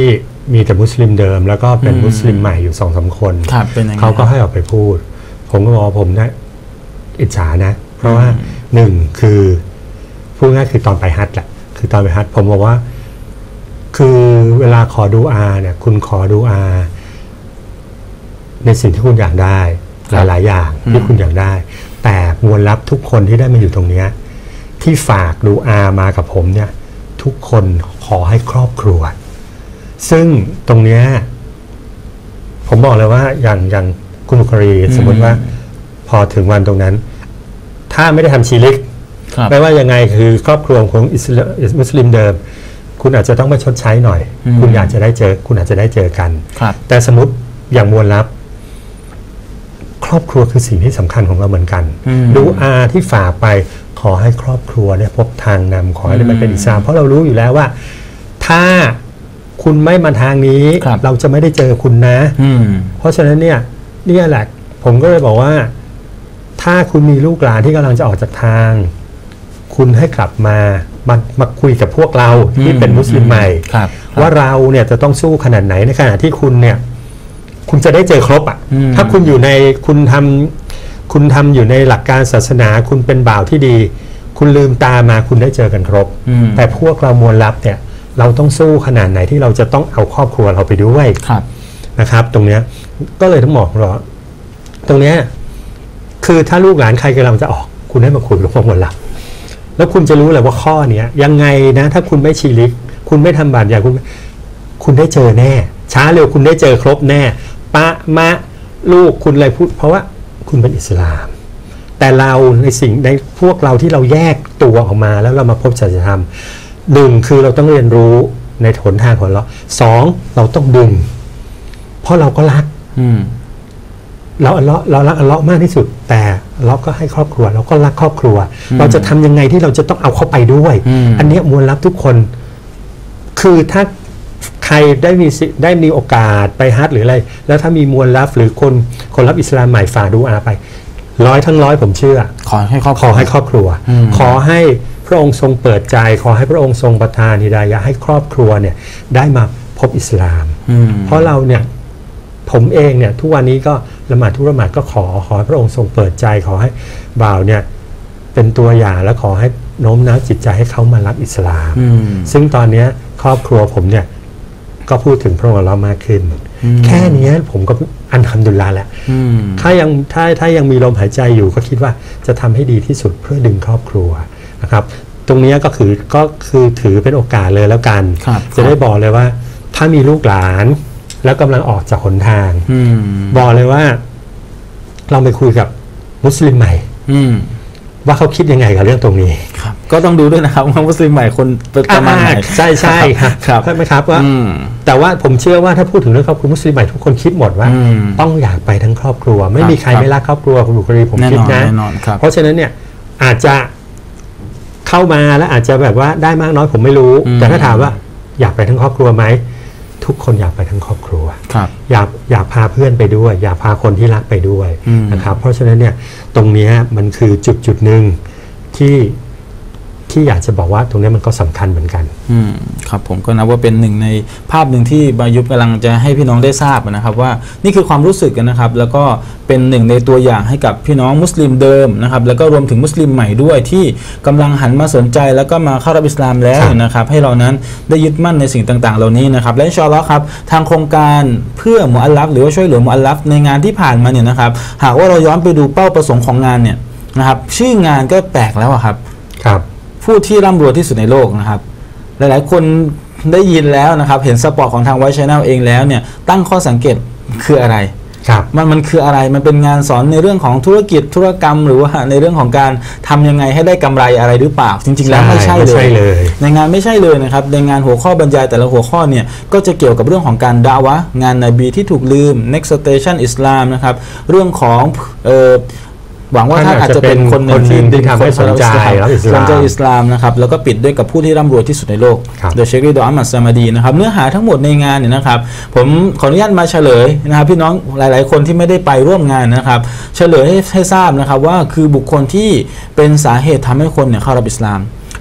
มีแต่มุสลิมเดิมแล้วก็เป็นมุสลิมใหม่อยู่2-3 คนเขาก็ให้ออกไปพูดผมก็บอกผมนะอิจฉานะเพราะว่า1คือพูดง่ายคือตอนไปฮัจญ์แหละคือตอนไปฮัจญ์ผมบอกว่าคือเวลาขอดูอาเนี่ยคุณขอดูอาในสิ่งที่คุณอยากได้หลายๆอย่างที่คุณอยากได้แต่มวลลับทุกคนที่ได้มาอยู่ตรงนี้ที่ฝากดูอามากับผมเนี่ยทุกคนขอให้ครอบครัวซึ่งตรงนี้ผมบอกเลยว่าอย่างคุณบุครีสมมติว่าพอถึงวันตรงนั้นถ้าไม่ได้ทำชีริกไม่ว่ายังไงคือครอบครัวของมุสลิมเดิมคุณอาจจะต้องมาชดใช้หน่อยคุณอยากจะได้เจอคุณอาจจะได้เจอกันแต่สมมติอย่างมวลลับครอบครัวคือสิ่งที่สำคัญของเราเหมือนกันดูอาที่ฝากไปขอให้ครอบครัวได้พบทางนำขอให้มันเป็นอิสลามเพราะเรารู้อยู่แล้วว่าถ้าคุณไม่มาทางนี้เราจะไม่ได้เจอคุณนะเพราะฉะนั้นเนี่ยนี่แหละผมก็เลยบอกว่าถ้าคุณมีลูกหลานที่กำลังจะออกจากทางคุณให้กลับมาคุยกับพวกเราที่เป็นมุสลิมใหม่ว่าเราเนี่ยจะต้องสู้ขนาดไหนในขณะที่คุณเนี่ยคุณจะได้เจอครบอ่ะถ้าคุณอยู่ในคุณทำอยู่ในหลักการศาสนาคุณเป็นบ่าวที่ดีคุณลืมตามาคุณได้เจอกันครบแต่พวกเรามวลลับเนี่ยเราต้องสู้ขนาดไหนที่เราจะต้องเอาครอบครัวเราไปด้วยนะครับตรงเนี้ยก็เลยต้องบอกเราตรงเนี้ยคือถ้าลูกหลานใครกำลังจะออกคุณให้มาคุยกับพวกมวลลับแล้วคุณจะรู้เลยว่าข้อเนี้ยยังไงนะถ้าคุณไม่ชีริกคุณไม่ทำบาปอย่างคุณได้เจอแน่ช้าเร็วคุณได้เจอครบแน่ปะมะลูกคุณอะไรพูดเพราะว่าคุณเป็นอิสลามแต่เราในสิ่งในพวกเราที่เราแยกตัวออกมาแล้วเรามาพบสัจธรรม1คือเราต้องเรียนรู้ในหนทางของเรา2เราต้องดึงเพราะเราก็รักเรารักอัลเลาะห์มากที่สุดแต่เราก็ให้ครอบครัวเราก็รักครอบครัวเราจะทำยังไงที่เราจะต้องเอาเข้าไปด้วยอันนี้มวลลับทุกคนคือถ้าใครได้มีโอกาสไปฮัจญ์หรืออะไรแล้วถ้ามีมวลลับหรือคนรับอิสลามใหม่ฝากดูอาไป100/100ผมเชื่อขอให้ครอบครัวขอให้พระองค์ทรงเปิดใจขอให้พระองค์ทรงประทานฮิดายะห์ให้ครอบครัวเนี่ยได้มาพบอิสลามเพราะเราเนี่ยผมเองเนี่ยทุกวันนี้ก็ละหมาดทุกละหมาดก็ขอให้พระองค์ทรงเปิดใจขอให้บ่าวเนี่ยเป็นตัวอย่างและขอให้โน้มน้าวจิตใจให้เขามารับอิสลามซึ่งตอนนี้ครอบครัวผมเนี่ยก็พูดถึงพระองค์อัลเลาะห์มากขึ้นแค่นี้ผมก็อัลฮัมดุลิลลาห์แล้วถ้ายังมีลมหายใจอยู่ก็คิดว่าจะทำให้ดีที่สุดเพื่อดึงครอบครัวนะครับตรงนี้ก็คือถือเป็นโอกาสเลยแล้วกันจะได้บอกเลยว่าถ้ามีลูกหลานแล้วกำลังออกจากหนทางบอกเลยว่าเราไปคุยกับมุสลิมใหม่ว่าเขาคิดยังไงกับเรื่องตรงนี้ก็ต้องดูด้วยนะครับว่ามุสลิมใหม่คนประมาณไหนใช่ครับใช่ไหมครับว่าแต่ว่าผมเชื่อว่าถ้าพูดถึงเรื่องครอบครัวมุสลิมใหม่ทุกคนคิดหมดว่าต้องอยากไปทั้งครอบครัวไม่มีใครไม่รักครอบครัวคุณบุคลีผมคิดนะเพราะฉะนั้นเนี่ยอาจจะเข้ามาแล้วอาจจะแบบว่าได้มากน้อยผมไม่รู้แต่ถ้าถามว่าอยากไปทั้งครอบครัวไหมทุกคนอยากไปทั้งครอบครัวอยากพาเพื่อนไปด้วยอยากพาคนที่รักไปด้วยนะครับเพราะฉะนั้นเนี่ยตรงนี้มันคือจุดหนึ่งที่อยากจะบอกว่าตรงนี้มันก็สำคัญเหมือนกันครับผมก็นับว่าเป็นหนึ่งในภาพหนึ่งที่บายุบกำลังจะให้พี่น้องได้ทราบนะครับว่านี่คือความรู้สึกกันนะครับแล้วก็เป็นหนึ่งในตัวอย่างให้กับพี่น้องมุสลิมเดิมนะครับแล้วก็รวมถึงมุสลิมใหม่ด้วยที่กำลังหันมาสนใจแล้วก็มาเข้ารับอิสลามแล้วนะครับให้เรานั้นได้ยึดมั่นในสิ่งต่างๆเหล่านี้นะครับและอินชาอัลลอฮ์ครับทางโครงการเพื่อมุอัลลัฟหรือว่าช่วยเหลือมุอัลลัฟในงานที่ผ่านมาเนี่ยนะครับหากว่าเราย้อนไปดูเป้าประสงค์ของงานเนี่ยนะครับชื่องานก็แปลกแล้วครับผู้ที่ร่ำรวยที่สุดในโลกนะครับหลายๆคนได้ยินแล้วนะครับเห็นสปอร์ตของทางไวท์ Channel เองแล้วเนี่ยตั้งข้อสังเกตคืออะไรมันคืออะไรมันเป็นงานสอนในเรื่องของธุรกิจธุรกรรมหรือว่าในเรื่องของการทำยังไงให้ได้กำไรอะไรหรือเปล่าจริงๆแล้วไม่ใช่เลยในงานไม่ใช่เลยนะครับในงานหัวข้อบรรยายแต่ละหัวข้อเนี่ยก็จะเกี่ยวกับเรื่องของการดะวะงานนบีที่ถูกลืม Next Station Islam นะครับเรื่องของหวังว่าท่านอาจจะเป็นคนหนึ่งที่ทำให้สนใจอิสลามนะครับแล้วก็ปิดด้วยกับผู้ที่ร่ำรวยที่สุดในโลกโดยเชคริดออัมมัดซามาดีนะครับเนื้อหาทั้งหมดในงานเนี่ยนะครับผมขออนุญาตมาเฉลยนะครับพี่น้องหลายๆคนที่ไม่ได้ไปร่วมงานนะครับเฉลยให้ทราบนะครับว่าคือบุคคลที่เป็นสาเหตุทำให้คนเนี่ยเข้ารับอิสลาม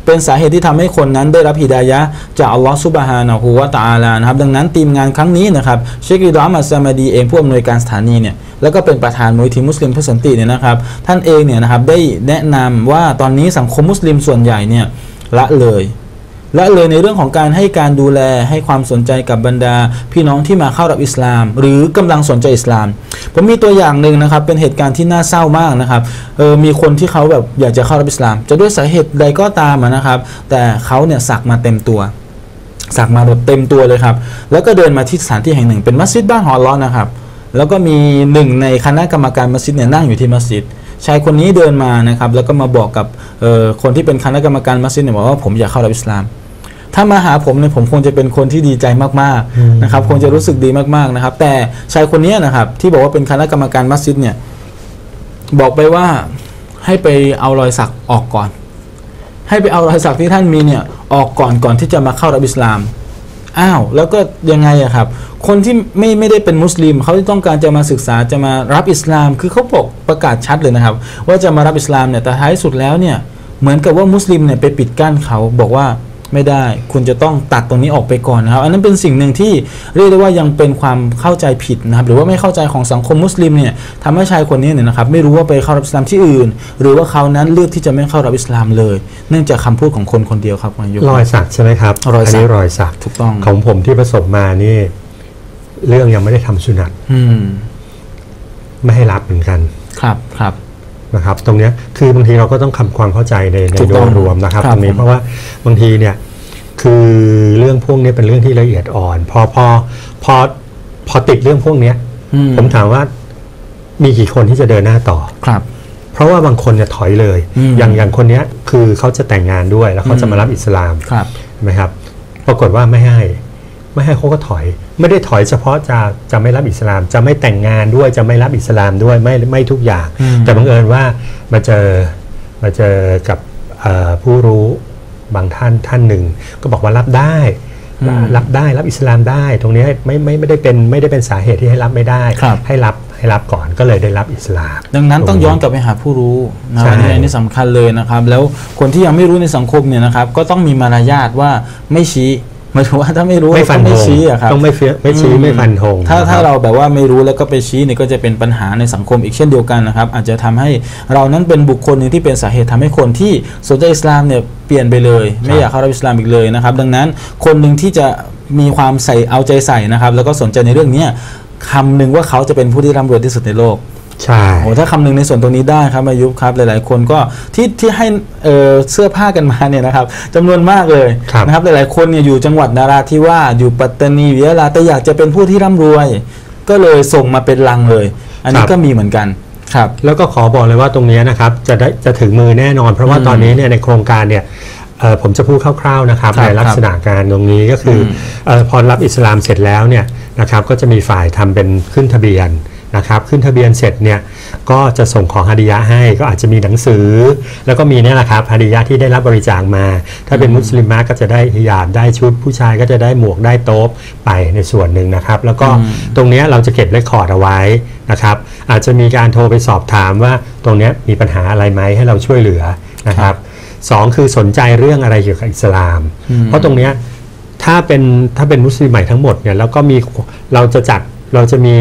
เป็นสาเหตุที่ทำให้คนนั้นได้รับฮิดายะห์จากอัลลอฮฺซุบฮานะฮูวะตะอาลานะครับดังนั้นทีมงานครั้งนี้นะครับเชคอิดอมัสซามาดีเองผู้อำนวยการสถานีเนี่ยแล้วก็เป็นประธานมูลนิธิมุสลิมเพื่อสันติเนี่ยนะครับท่านเองเนี่ยนะครับได้แนะนำว่าตอนนี้สังคมมุสลิมส่วนใหญ่เนี่ยละเลยในเรื่องของการให้การดูแลให้ความสนใจกับบรรดาพี่น้องที่มาเข้ารับอิสลามหรือกำลังสนใจอิสลามผมมีตัวอย่างหนึ่งนะครับเป็นเหตุการณ์ที่น่าเศร้ามากนะครับมีคนที่เขาแบบอยากจะเข้ารับอิสลามจะด้วยสาเหตุใดก็ตามนะครับแต่เขาเนี่ยสักมาเต็มตัวสักมาแบบเต็มตัวเลยครับแล้วก็เดินมาที่สถานที่แห่งหนึ่งเป็นมัสยิดบ้านของอัลเลาะห์นะครับแล้วก็มีหนึ่งในคณะกรรมการมัสยิดเนี่ยนั่งอยู่ที่มัสยิดชายคนนี้เดินมานะครับแล้วก็มาบอกกับคนที่เป็นคณะกรรมการมัสยิดเนี่ยบอกว่าผมอยากเข้ารับอิสลามถ้ามาหาผมเนี่ยผมคงจะเป็นคนที่ดีใจมากๆนะครับคงจะรู้สึกดีมากๆนะครับแต่ชายคนนี้นะครับที่บอกว่าเป็นคณะกรรมการมัสยิดเนี่ยบอกไปว่าให้ไปเอารอยสักออกก่อนให้ไปเอารอยสักที่ท่านมีเนี่ยออกก่อนที่จะมาเข้ารับอิสลามอ้าวแล้วก็ยังไงอะครับคนที่ไม่ได้เป็นมุสลิมเขาที่ต้องการจะมาศึกษาจะมารับอิสลามคือเขาบอกประกาศชัดเลยนะครับว่าจะมารับอิสลามเนี่ยแต่ท้ายสุดแล้วเนี่ยเหมือนกับว่ามุสลิมเนี่ยไปปิดกั้นเขาบอกว่าไม่ได้คุณจะต้องตัดตรงนี้ออกไปก่อนนะครับอันนั้นเป็นสิ่งหนึ่งที่เรียกได้ว่ายังเป็นความเข้าใจผิดนะครับหรือว่าไม่เข้าใจของสังคมมุสลิมเนี่ยทำให้ชายคนนี้เนี่ยนะครับไม่รู้ว่าไปเข้ารับอิสลามที่อื่นหรือว่าเขานั้นเลือกที่จะไม่เข้ารับอิสลามเลยเนื่องจากคำพูดของคนคนเดียวครับรอยสักใช่ไหมครับอันนี้รอยสักถูกต้องของผมที่ประสบมานี่เรื่องยังไม่ได้ทำสุนัตไม่ให้รับเหมือนกันครับนะครับตรงนี้คือบางทีเราก็ต้องทำความเข้าใจในโดยรวมนะครับตรงนี้เพราะว่าบางทีเนี่ยคือเรื่องพวกนี้เป็นเรื่องที่ละเอียดอ่อนพอติดเรื่องพวกนี้ผมถามว่ามีกี่คนที่จะเดินหน้าต่อครับเพราะว่าบางคนเนี่ยถอยเลยอย่างคนนี้คือเขาจะแต่งงานด้วยแล้วเขาจะมารับอิสลามใช่ไหมครับปรากฏว่าไม่ให้เขาก็ถอยไม่ได้ถอยเฉพาะจะไม่รับอิสลามจะไม่แต่งงานด้วยจะไม่รับอิสลามด้วยไม่ทุกอย่างแต่บังเอิญว่ามาเจอกับผู้รู้บางท่านหนึ่งก็บอกว่ารับได้รับอิสลามได้ตรงนี้ไม่ได้เป็นสาเหตุที่ให้รับไม่ได้ให้รับก่อนก็เลยได้รับอิสลามดังนั้นต้องย้อนกลับไปหาผู้รู้นะอันนี้สำคัญเลยนะครับแล้วคนที่ยังไม่รู้ในสังคมเนี่ยนะครับก็ต้องมีมารยาทว่าไม่ชี้หมายถึงว่าถ้าไม่รู้ไม่ชี้อะครับต้องไม่ชี้ไม่ฟันธงถ้าเราแบบว่าไม่รู้แล้วก็ไปชี้เนี่ยก็จะเป็นปัญหาในสังคมอีกเช่นเดียวกันนะครับอาจจะทำให้เรานั้นเป็นบุคคลหนึ่งที่เป็นสาเหตุทำให้คนที่สนใจอิสลามเนี่ยเปลี่ยนไปเลยไม่อยากเข้ารับอิสลามอีกเลยนะครับดังนั้นคนหนึ่งที่จะมีความเอาใจใส่นะครับแล้วก็สนใจในเรื่องนี้คำหนึ่งว่าเขาจะเป็นผู้ที่ร่ำรวยที่สุดในโลกใช่โอ้ถ้าคำหนึ่งในส่วนตรงนี้ได้ครับอายุครับหลายๆคนก็ที่ให้เสื้อผ้ากันมาเนี่ยนะครับจำนวนมากเลยนะครับหลายๆคนเนี่ยอยู่จังหวัดนราธิวาสอยู่ปัตตานียะลาแต่อยากจะเป็นผู้ที่ร่ำรวยก็เลยส่งมาเป็นลังเลยอันนี้ก็มีเหมือนกันครับแล้วก็ขอบอกเลยว่าตรงนี้นะครับจะถึงมือแน่นอนเพราะว่าตอนนี้เนี่ยในโครงการเนี่ยผมจะพูดคร่าวๆนะครับในลักษณะการตรงนี้ก็คือพอรับอิสลามเสร็จแล้วเนี่ยนะครับก็จะมีฝ่ายทำเป็นขึ้นทะเบียนนะครับขึ้นทะเบียนเสร็จเนี่ยก็จะส่งของฮาดิยะให้ก็อาจจะมีหนังสือแล้วก็มีเนี่ยแหละครับฮาดิยะที่ได้รับบริจาคมาถ้าเป็นมุสลิมะก็จะได้ฮิญาบได้ชุดผู้ชายก็จะได้หมวกได้โต๊ะไปในส่วนหนึ่งนะครับแล้วก็ตรงนี้เราจะเก็บเรคคอร์ดเอาไว้นะครับอาจจะมีการโทรไปสอบถามว่าตรงนี้มีปัญหาอะไรไหมให้เราช่วยเหลือนะครับสองคือสนใจเรื่องอะไรเกี่ยวกับอิสลามเพราะตรงนี้ถ้าเป็นมุสลิมใหม่ทั้งหมดเนี่ยแล้วก็มีเราจะมี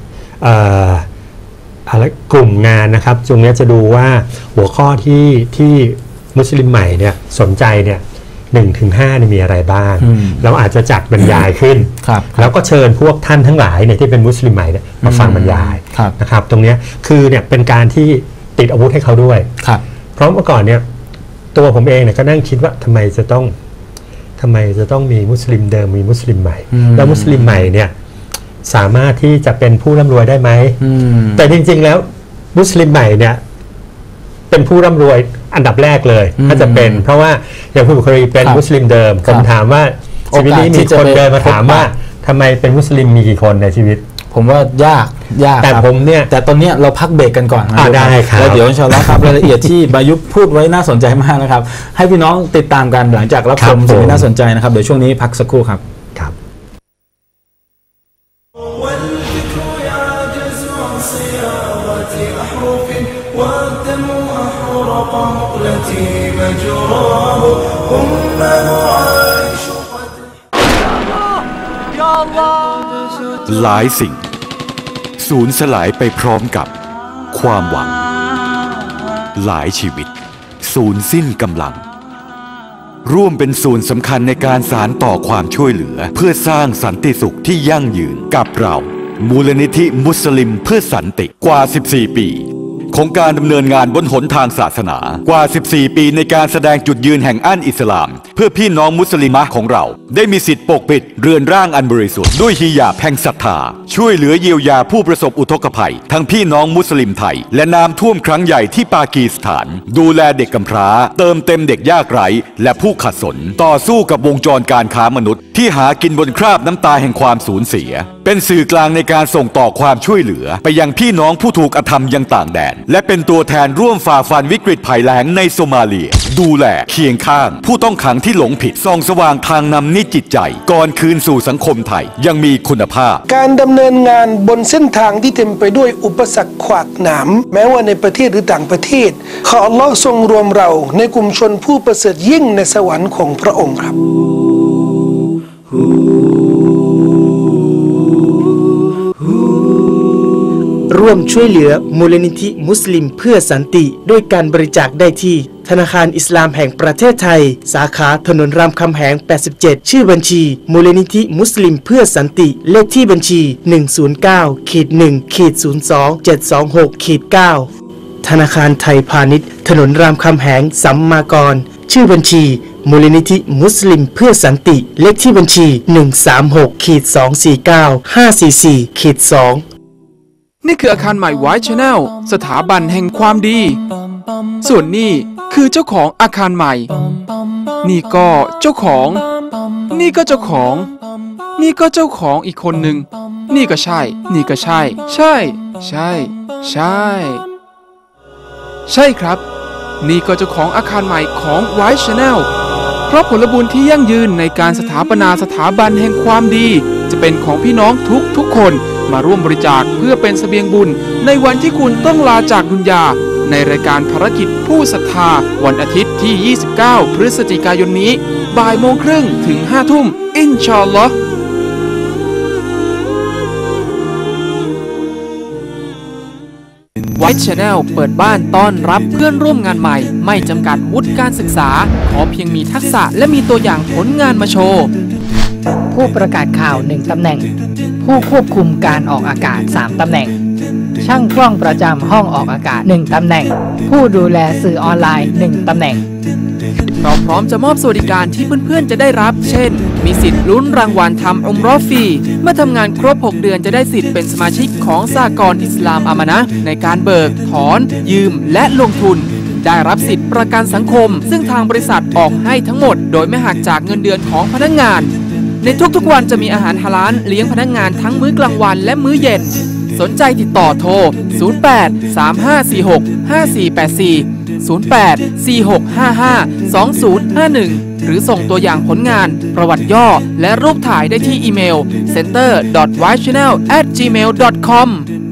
อะไรกลุ่มงานนะครับตรงนี้จะดูว่าหัวข้อที่มุสลิมใหม่เนี่ยสนใจเนี่ย1-5เนี่ยมีอะไรบ้างเราอาจจะจัดบรรยายขึ้นแล้วก็เชิญพวกท่านทั้งหลายเนี่ยที่เป็นมุสลิมใหม่เนี่ยมาฟังบรรยายนะครับตรงนี้คือเนี่ยเป็นการที่ติดอาวุธให้เขาด้วยเพราะเมื่อก่อนเนี่ยตัวผมเองเนี่ยก็นั่งคิดว่าทำไมจะต้องมีมุสลิมเดิมมีมุสลิมใหม่แล้วมุสลิมใหม่เนี่ยสามารถที่จะเป็นผู้ร่ำรวยได้ไหมแต่จริงๆแล้วมุสลิมใหม่เนี่ยเป็นผู้ร่ำรวยอันดับแรกเลยถ้าจะเป็นเพราะว่าอย่างผู้บุคคลเป็นมุสลิมเดิมผมถามว่าชีวิตนี้มีคนเดินมาถามว่าทำไมเป็นมุสลิมมีกี่คนในชีวิตผมว่ายากแต่ผมเนี่ยแต่ตอนนี้เราพักเบรกกันก่อนได้ครับแล้วเดี๋ยวอินชาอัลเลาะห์ครับรายละเอียดที่บายุพูดไว้น่าสนใจมากนะครับให้พี่น้องติดตามกันหลังจากรับชมสิ่งที่น่าสนใจนะครับเดี๋ยวช่วงนี้พักสักครู่ครับ أحرف والدم أحرق مقلتي مجراه أمه عائش يا الله หลายสิ่งสูญสลายไปพร้อมกับความหวังหลายชีวิตสูญสิ้นกำลังร่วมเป็นส่วนสำคัญในการสานต่อความช่วยเหลือเพื่อสร้างสันติสุขที่ยั่งยืนกับเรามูลนิธิมุสลิมเพื่อสันติกว่า14 ปีของการดำเนินงานบนหนทางศาสนากว่า14 ปีในการแสดงจุดยืนแห่งอันอิสลามเพื่อพี่น้องมุสลิมะของเราได้มีสิทธิ์ปกปิดเรือนร่างอันบริสุทธิ์ด้วยฮิญาบแห่งศรัทธาช่วยเหลือเยียวยาผู้ประสบอุทกภัยทั้งพี่น้องมุสลิมไทยและน้ำท่วมครั้งใหญ่ที่ปากีสถานดูแลเด็กกำพร้าเติมเต็มเด็กยากไร้และผู้ขัดสนต่อสู้กับวงจรการค้ามนุษย์ที่หากินบนคราบน้ำตาแห่งความสูญเสียเป็นสื่อกลางในการส่งต่อความช่วยเหลือไปยังพี่น้องผู้ถูกกระทำยังต่างแดนและเป็นตัวแทนร่วมฝ่าฟันวิกฤตภัยแล้งในโซมาเลียดูแลเคียงข้างผู้ต้องขังที่หลงผิดส่องสว่างทางนำนิจจิตใจก่อนคืนสู่สังคมไทยยังมีคุณภาพการดำเนินงานบนเส้นทางที่เต็มไปด้วยอุปสรรคขวากหนามแม้ว่าในประเทศหรือต่างประเทศขออัลลอฮ์ทรงรวมเราในกลุ่มชนผู้ประเสริฐยิ่งในสวรรค์ของพระองค์ครับร่วมช่วยเหลือมูลนิธิมุสลิมเพื่อสันติด้วยการบริจาคได้ที่ธนาคารอิสลามแห่งประเทศไทยสาขาถนนรามคำแหง87ชื่อบัญชีมูลนิธิมุสลิมเพื่อสันติเลขที่บัญชี109-1-02726-9ธนาคารไทยพาณิชย์ถนนรามคำแหงสัมมากรชื่อบัญชีมูลนิธิมุสลิมเพื่อสันติเลขที่บัญชี136-249-544-2 นี่คืออาคารใหม่ไวท์ชาแนลสถาบันแห่งความดีส่วนนี่คือเจ้าของอาคารใหม่นี่ก็เจ้าของนี่ก็เจ้าของนี่ก็เจ้าของอีกคนหนึ่งนี่ก็ใช่นี่ก็ใช่ใช่ใช่ใช่ใช่ครับนี่ก็เจ้าของอาคารใหม่ของไวท์ชาแนลเพราะผลบุญที่ยั่งยืนในการสถาปนาสถาบันแห่งความดีจะเป็นของพี่น้องทุกคนมาร่วมบริจาคเพื่อเป็นเสบียงบุญในวันที่คุณต้องลาจากดุนยาในรายการภารกิจผู้ศรัทธาวันอาทิตย์ที่ 29 พฤศจิกายนนี้บ่ายโมงครึ่งถึง 5 ทุ่มอินชาอัลลอฮ์ไวท์ชาแนลเปิดบ้านต้อนรับเพื่อนร่วมงานใหม่ไม่จำกัดวุฒิการศึกษาขอเพียงมีทักษะและมีตัวอย่างผลงานมาโชว์ผู้ประกาศข่าว1ตำแหน่งผู้ควบคุมการออกอากาศ3ตำแหน่งช่างกล้องประจำห้องออกอากาศ1ตำแหน่งผู้ดูแลสื่อออนไลน์1ตำแหน่งเราพร้อมจะมอบสวัสดิการที่เพื่อนๆจะได้รับเช่นมีสิทธิ์ลุ้นรางวัลทำอุมเราะห์ฟรีเมื่อทำงานครบ6 เดือนจะได้สิทธิ์เป็นสมาชิกของสหกรณ์อิสลามอามานะห์ในการเบิกถอนยืมและลงทุนได้รับสิทธิ์ประกันสังคมซึ่งทางบริษัทออกให้ทั้งหมดโดยไม่หักจากเงินเดือนของพนักงานในทุกๆวันจะมีอาหารฮาลาลเลี้ยงพนักงานทั้งมื้อกลางวันและมื้อเย็นสนใจติดต่อโทร08-3546-5484 08-4655-2051 หรือส่งตัวอย่างผลงานประวัติย่อและรูปถ่ายได้ที่อีเมล center.whitechannel@gmail.com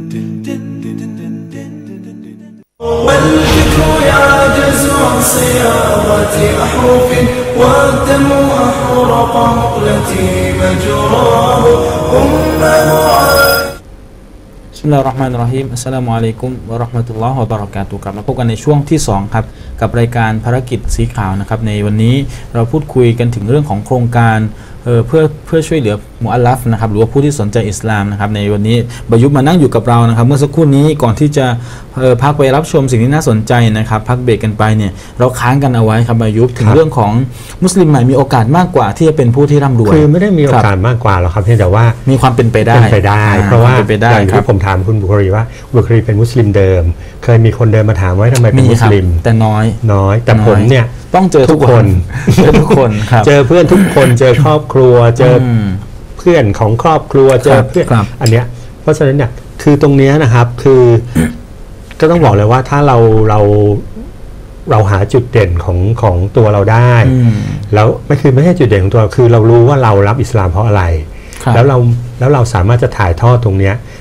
والفكر يعجز عن صياغة أحرف والدم أحرق مقلتي مجراه أمه Bismillahirrahmanirrahim. Assalamualaikum warahmatullahi wabarakatuh กลับมาพบกันในช่วงที่2ครับกับรายการภารกิจสีขาวนะครับในวันนี้เราพูดคุยกันถึงเรื่องของโครงการเพื่อช่วยเหลือมุอัลลัฟนะครับหรือว่าผู้ที่สนใจอิสลามนะครับในวันนี้บายุมานั่งอยู่กับเรานะครับเมื่อสักครู่นี้ก่อนที่จะพักไปรับชมสิ่งที่น่าสนใจนะครับพักเบรกกันไปเนี่ยเราค้างกันเอาไว้ครับบายุถึงเรื่องของมุสลิมใหม่มีโอกาสมากกว่าที่จะเป็นผู้ที่ร่ำรวยคือไม่ได้มีโอกาสมากกว่าหรอกครับเพียงแต่ว่ามีความเป็นไปได้เพราะว่าอย่างที่ผมถามคุณบุครีว่าบุครีเป็นมุสลิมเดิมเคยมีคนเดินมาถามว่าทำไมเป็นมุสลิมแต่น้อยแต่ผมเนี่ยต้องเจอทุกคนทุกคนครับเจอเพื่อนทุกคนเจอครอบครัวเจอเพื่อนของครอบครัวเจอเพื่อนอันเนี้ยเพราะฉะนั้นเนี่ยคือตรงเนี้ยนะครับคือก็ต้องบอกเลยว่าถ้าเราหาจุดเด่นของตัวเราได้แล้วไม่ใช่จุดเด่นของตัวคือเรารู้ว่าเรารับอิสลามเพราะอะไรแล้วเราสามารถจะถ่ายทอดตรงเนี้ย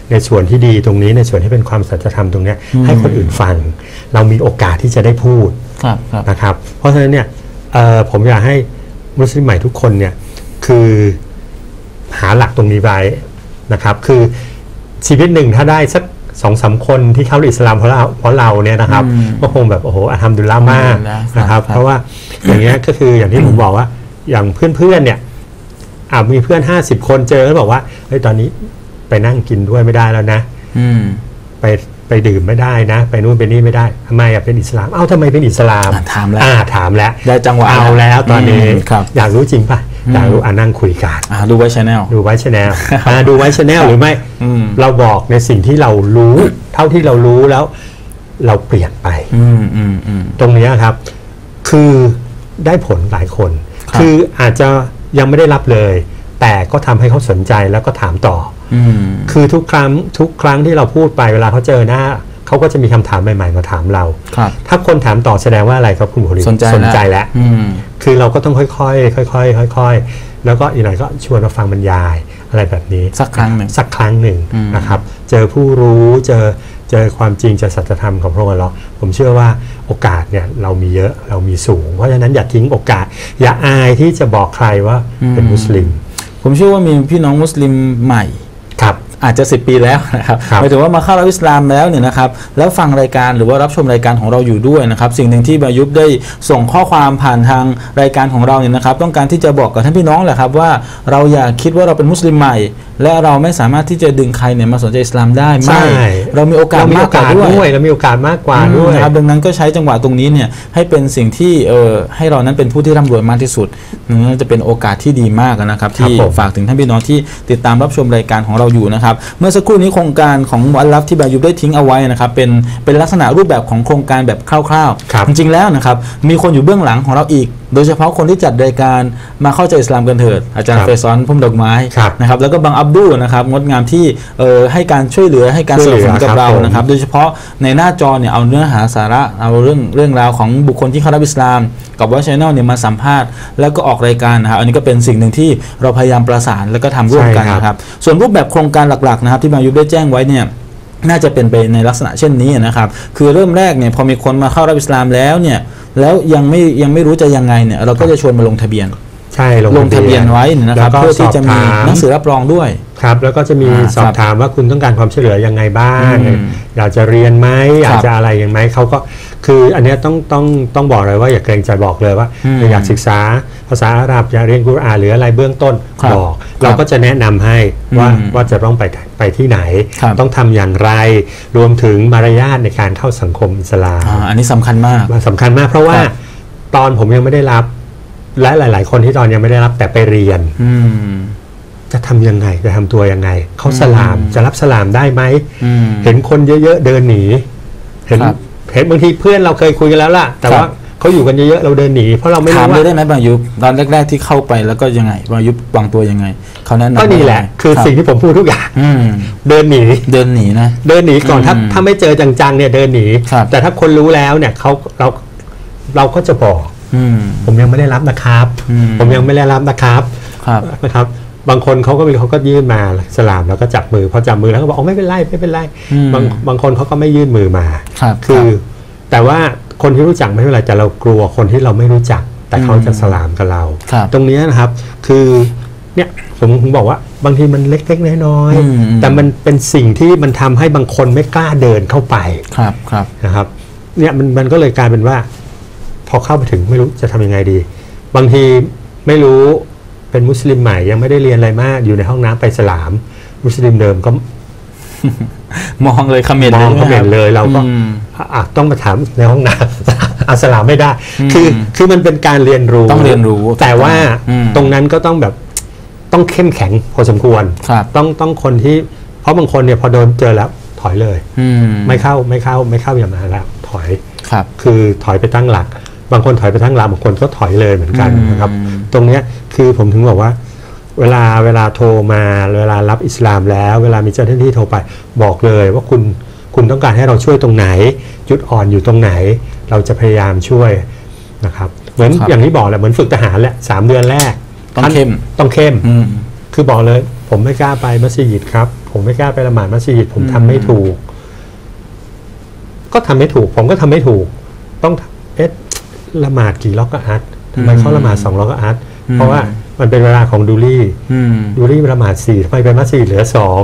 ในส่วนที่ดีตรงนี้ในส่วนที่เป็นความสัจธรรมตรงนี้ให้คนอื่นฟังเรามีโอกาสที่จะได้พูดนะครับเพราะฉะนั้นเนี่ยผมอยากให้มุสลิมใหม่ทุกคนเนี่ยคือหาหลักตรงนี้ไว้นะครับคือชีวิตหนึ่งถ้าได้สัก2-3 คนที่เข้าอิสลามเพราะเราเนี่ยนะครับก็คงแบบโอ้โหอัลฮัมดุลิลละห์มากนะครับเพราะว่าอย่างเงี้ยก็คืออย่างที่ผมบอกว่าอย่างเพื่อนๆเนี่ยมีเพื่อน50 คนเจอแล้วบอกว่าเฮ้ยตอนนี้ไปนั่งกินด้วยไม่ได้แล้วนะไปดื่มไม่ได้นะไปนู่นไปนี่ไม่ได้ทำไมเป็นอิสลามทำไมเป็นอิสลามถามแล้วได้จังหวะเอาแล้วตอนนี้อยากรู้จริงป่ะอยากรู้นั่งคุยกันดูไว้ Channel ดูไว้ Channel ดูไว้ Channel หรือไม่เราบอกในสิ่งที่เรารู้เท่าที่เรารู้แล้วเราเปลี่ยนไปตรงนี้ครับคือได้ผลหลายคนคืออาจจะยังไม่ได้รับเลยแต่ก็ทำให้เขาสนใจแล้วก็ถามต่อคือทุกครั้งที่เราพูดไปเวลาเขาเจอหน้าเขาก็จะมีคำถามใหม่ๆมาถามเราถ้าคนถามต่อแสดงว่าอะไรครับคุณผลิตสนใจแล้วคือเราก็ต้องค่อยๆแล้วก็อีกหน่อยก็ชวนมาฟังบรรยายอะไรแบบนี้สักครั้งหนึ่งนะครับเจอผู้รู้เจอความจริงเจอสัจธรรมของพระองค์อัลเลาะห์ผมเชื่อว่าโอกาสเนี่ยเรามีเยอะเรามีสูงเพราะฉะนั้นอย่าทิ้งโอกาสอย่าอายที่จะบอกใครว่าเป็นมุสลิมผมเชื่อว่ามีพี่น้องมุสลิมใหม่อาจจะ10 ปีแล้วนะครับหมายถึงว่ามาเข้ารับอิสลามแล้วเนี่ยนะครับแล้วฟังรายการหรือว่ารับชมรายการของเราอยู่ด้วยนะครับสิ่งหนึ่งที่บายุบได้ส่งข้อความผ่านทางรายการของเราเนี่ยนะครับต้องการที่จะบอกกับท่านพี่น้องแหละครับว่าเราอย่าคิดว่าเราเป็นมุสลิมใหม่และเราไม่สามารถที่จะดึงใครเนี่ยมาสนใจอิสลามได้ไม่เรามีโอกาสมากกว่าด้วยเรามีโอกาสมากกว่าด้วยครับดังนั้นก็ใช้จังหวะตรงนี้เนี่ยให้เป็นสิ่งที่ให้เรานั้นเป็นผู้ที่ร่ำรวยมากที่สุดนั่นจะเป็นโอกาสที่ดีมากนะครับที่ฝากถึงท่านพี่น้องที่ติดตามรับชมรายการของเราอยู่นะครับเมื่อสักครู่นี้โครงการของอัลลัฟที่บายุบได้ทิ้งเอาไว้นะครับเป็นลักษณะรูปแบบของโครงการแบบคร่าวๆจริงๆแล้วนะครับมีคนอยู่เบื้องหลังของเราอีกโดยเฉพาะคนที่จัดรายการมาเข้าใจอิสลามกันเถิดอาจารย์เฟซอนพุ่มดอกไม้นะครับแล้วก็บังอับดุลนะครับงดงามที่ให้การช่วยเหลือให้การสนับสนุนกับเรานะครับโดยเฉพาะในหน้าจอเนี่ยเอาเนื้อหาสาระเอาเรื่องราวของบุคคลที่เข้ารับอิสลามกับว่า Channel เนี่ยมาสัมภาษณ์แล้วก็ออกรายการนะครับอันนี้ก็เป็นสิ่งหนึ่งที่เราพยายามประสานแล้วก็ทำร่วมกันนะครับส่วนรูปแบบโครงการหลักๆนะครับที่บายุบได้แจ้งไว้เนี่ยน่าจะเป็นไปในลักษณะเช่นนี้นะครับคือเริ่มแรกเนี่ยพอมีคนมาเข้ารับอิสลามแล้วเนี่ยแล้วยังไม่รู้จะยังไงเนี่ยเราก็จะชวนมาลงทะเบียนลงทะเบียนไว้นะครับเพื่อที่จะมีหนังสือรับรองด้วยครับแล้วก็จะมีสอบถามว่าคุณต้องการความช่วยเหลือยังไงบ้างอยากจะเรียนไหมอยากจะอะไรยังไงเขาก็คืออันนี้ต้องบอกเลยว่าอย่าเกรงใจบอกเลยว่าอยากศึกษาภาษาอาหรับอยากเรียนกุรอานหรืออะไรเบื้องต้นบอกเราก็จะแนะนำให้ว่าจะต้องไปที่ไหนต้องทำอย่างไรรวมถึงมารยาทในการเข้าสังคมอิสลามอันนี้สำคัญมากเพราะว่าตอนผมยังไม่ได้รับและหลายๆคนที่ตอนยังไม่ได้รับแต่ไปเรียนจะทำยังไงจะทำตัวยังไงเขาสลามจะรับสลามได้ไหมเห็นคนเยอะๆเดินหนีเห็นบางทีเพื่อนเราเคยคุยกันแล้วล่ะแต่ว่าเขาอยู่กันเยอะๆเราเดินหนีเพราะเราไม่รู้ว่าถามเลยได้ไหมบางยุบตอนแรกๆที่เข้าไปแล้วก็ยังไงบางยุบวางตัวยังไงเขาแนะนำก็นี่แหละคือสิ่งที่ผมพูดทุกอย่างเดินหนีนะเดินหนีก่อนถ้าไม่เจอจังๆเนี่ยเดินหนีแต่ถ้าคนรู้แล้วเนี่ยเราก็จะบอกผมยังไม่ได้รับนะครับผมยังไม่ได้รับนะครับบางคนเขาก็ยื่นมาสลามแล้วก็จับมือพอจับมือแล้วก็บอกไม่เป็นไรบางคนเขาก็ไม่ยื่นมือมาคือแต่ว่าคนที่รู้จักไม่เป็นไรแต่เรากลัวคนที่เราไม่รู้จักแต่เขาจะสลามกับเราตรงนี้นะครับคือเนี่ยผมบอกว่าบางทีมันเล็กๆน้อยๆแต่มันเป็นสิ่งที่มันทำให้บางคนไม่กล้าเดินเข้าไปนะครับเนี่ยมันก็เลยกลายเป็นว่าพอเข้าไปถึงไม่รู้จะทำยังไงดีบางทีไม่รู้เป็นมุสลิมใหม่ยังไม่ได้เรียนอะไรมากอยู่ในห้องน้ำไปสลามมุสลิมเดิมก็มองเลยคอมเมนต์เลยเราก็ต้องมาถามในห้องน้ำสลามไม่ได้คือมันเป็นการเรียนรู้ต้องเรียนรู้แต่ว่าตรงนั้นก็ต้องแบบต้องเข้มแข็งพอสมควรต้องคนที่เพราะบางคนเนี่ยพอโดนเจอแล้วถอยเลยไม่เข้าอย่างนั้นแล้วถอยคือถอยไปตั้งหลักบางคนถอยไปทั้งลำบางคนก็ถอยเลยเหมือนกันนะครับตรงนี้คือผมถึงบอกว่าเวลาโทรมาเวลารับอิสลามแล้วเวลามีเจ้าหน้าที่โทรไปบอกเลยว่าคุณต้องการให้เราช่วยตรงไหนจุดอ่อนอยู่ตรงไหนเราจะพยายามช่วยนะครับเหมือนอย่างที่บอกแหละเหมือนฝึกทหารแหละ3 เดือนแรกต้องเข้มคือบอกเลยผมไม่กล้าไปมัสยิดครับผมไม่กล้าไปละหมาดมัสยิดผมทำไม่ถูกก็ทำไม่ถูกผมก็ทำไม่ถูกต้องละหมาดกี่รอกอะอัดทำไมเขาละหมาด2รอกอะอัดเพราะว่ามันเป็นเวลาของดูรี่ละหมาด4ทำไมเป็นมัสยิดเหลือ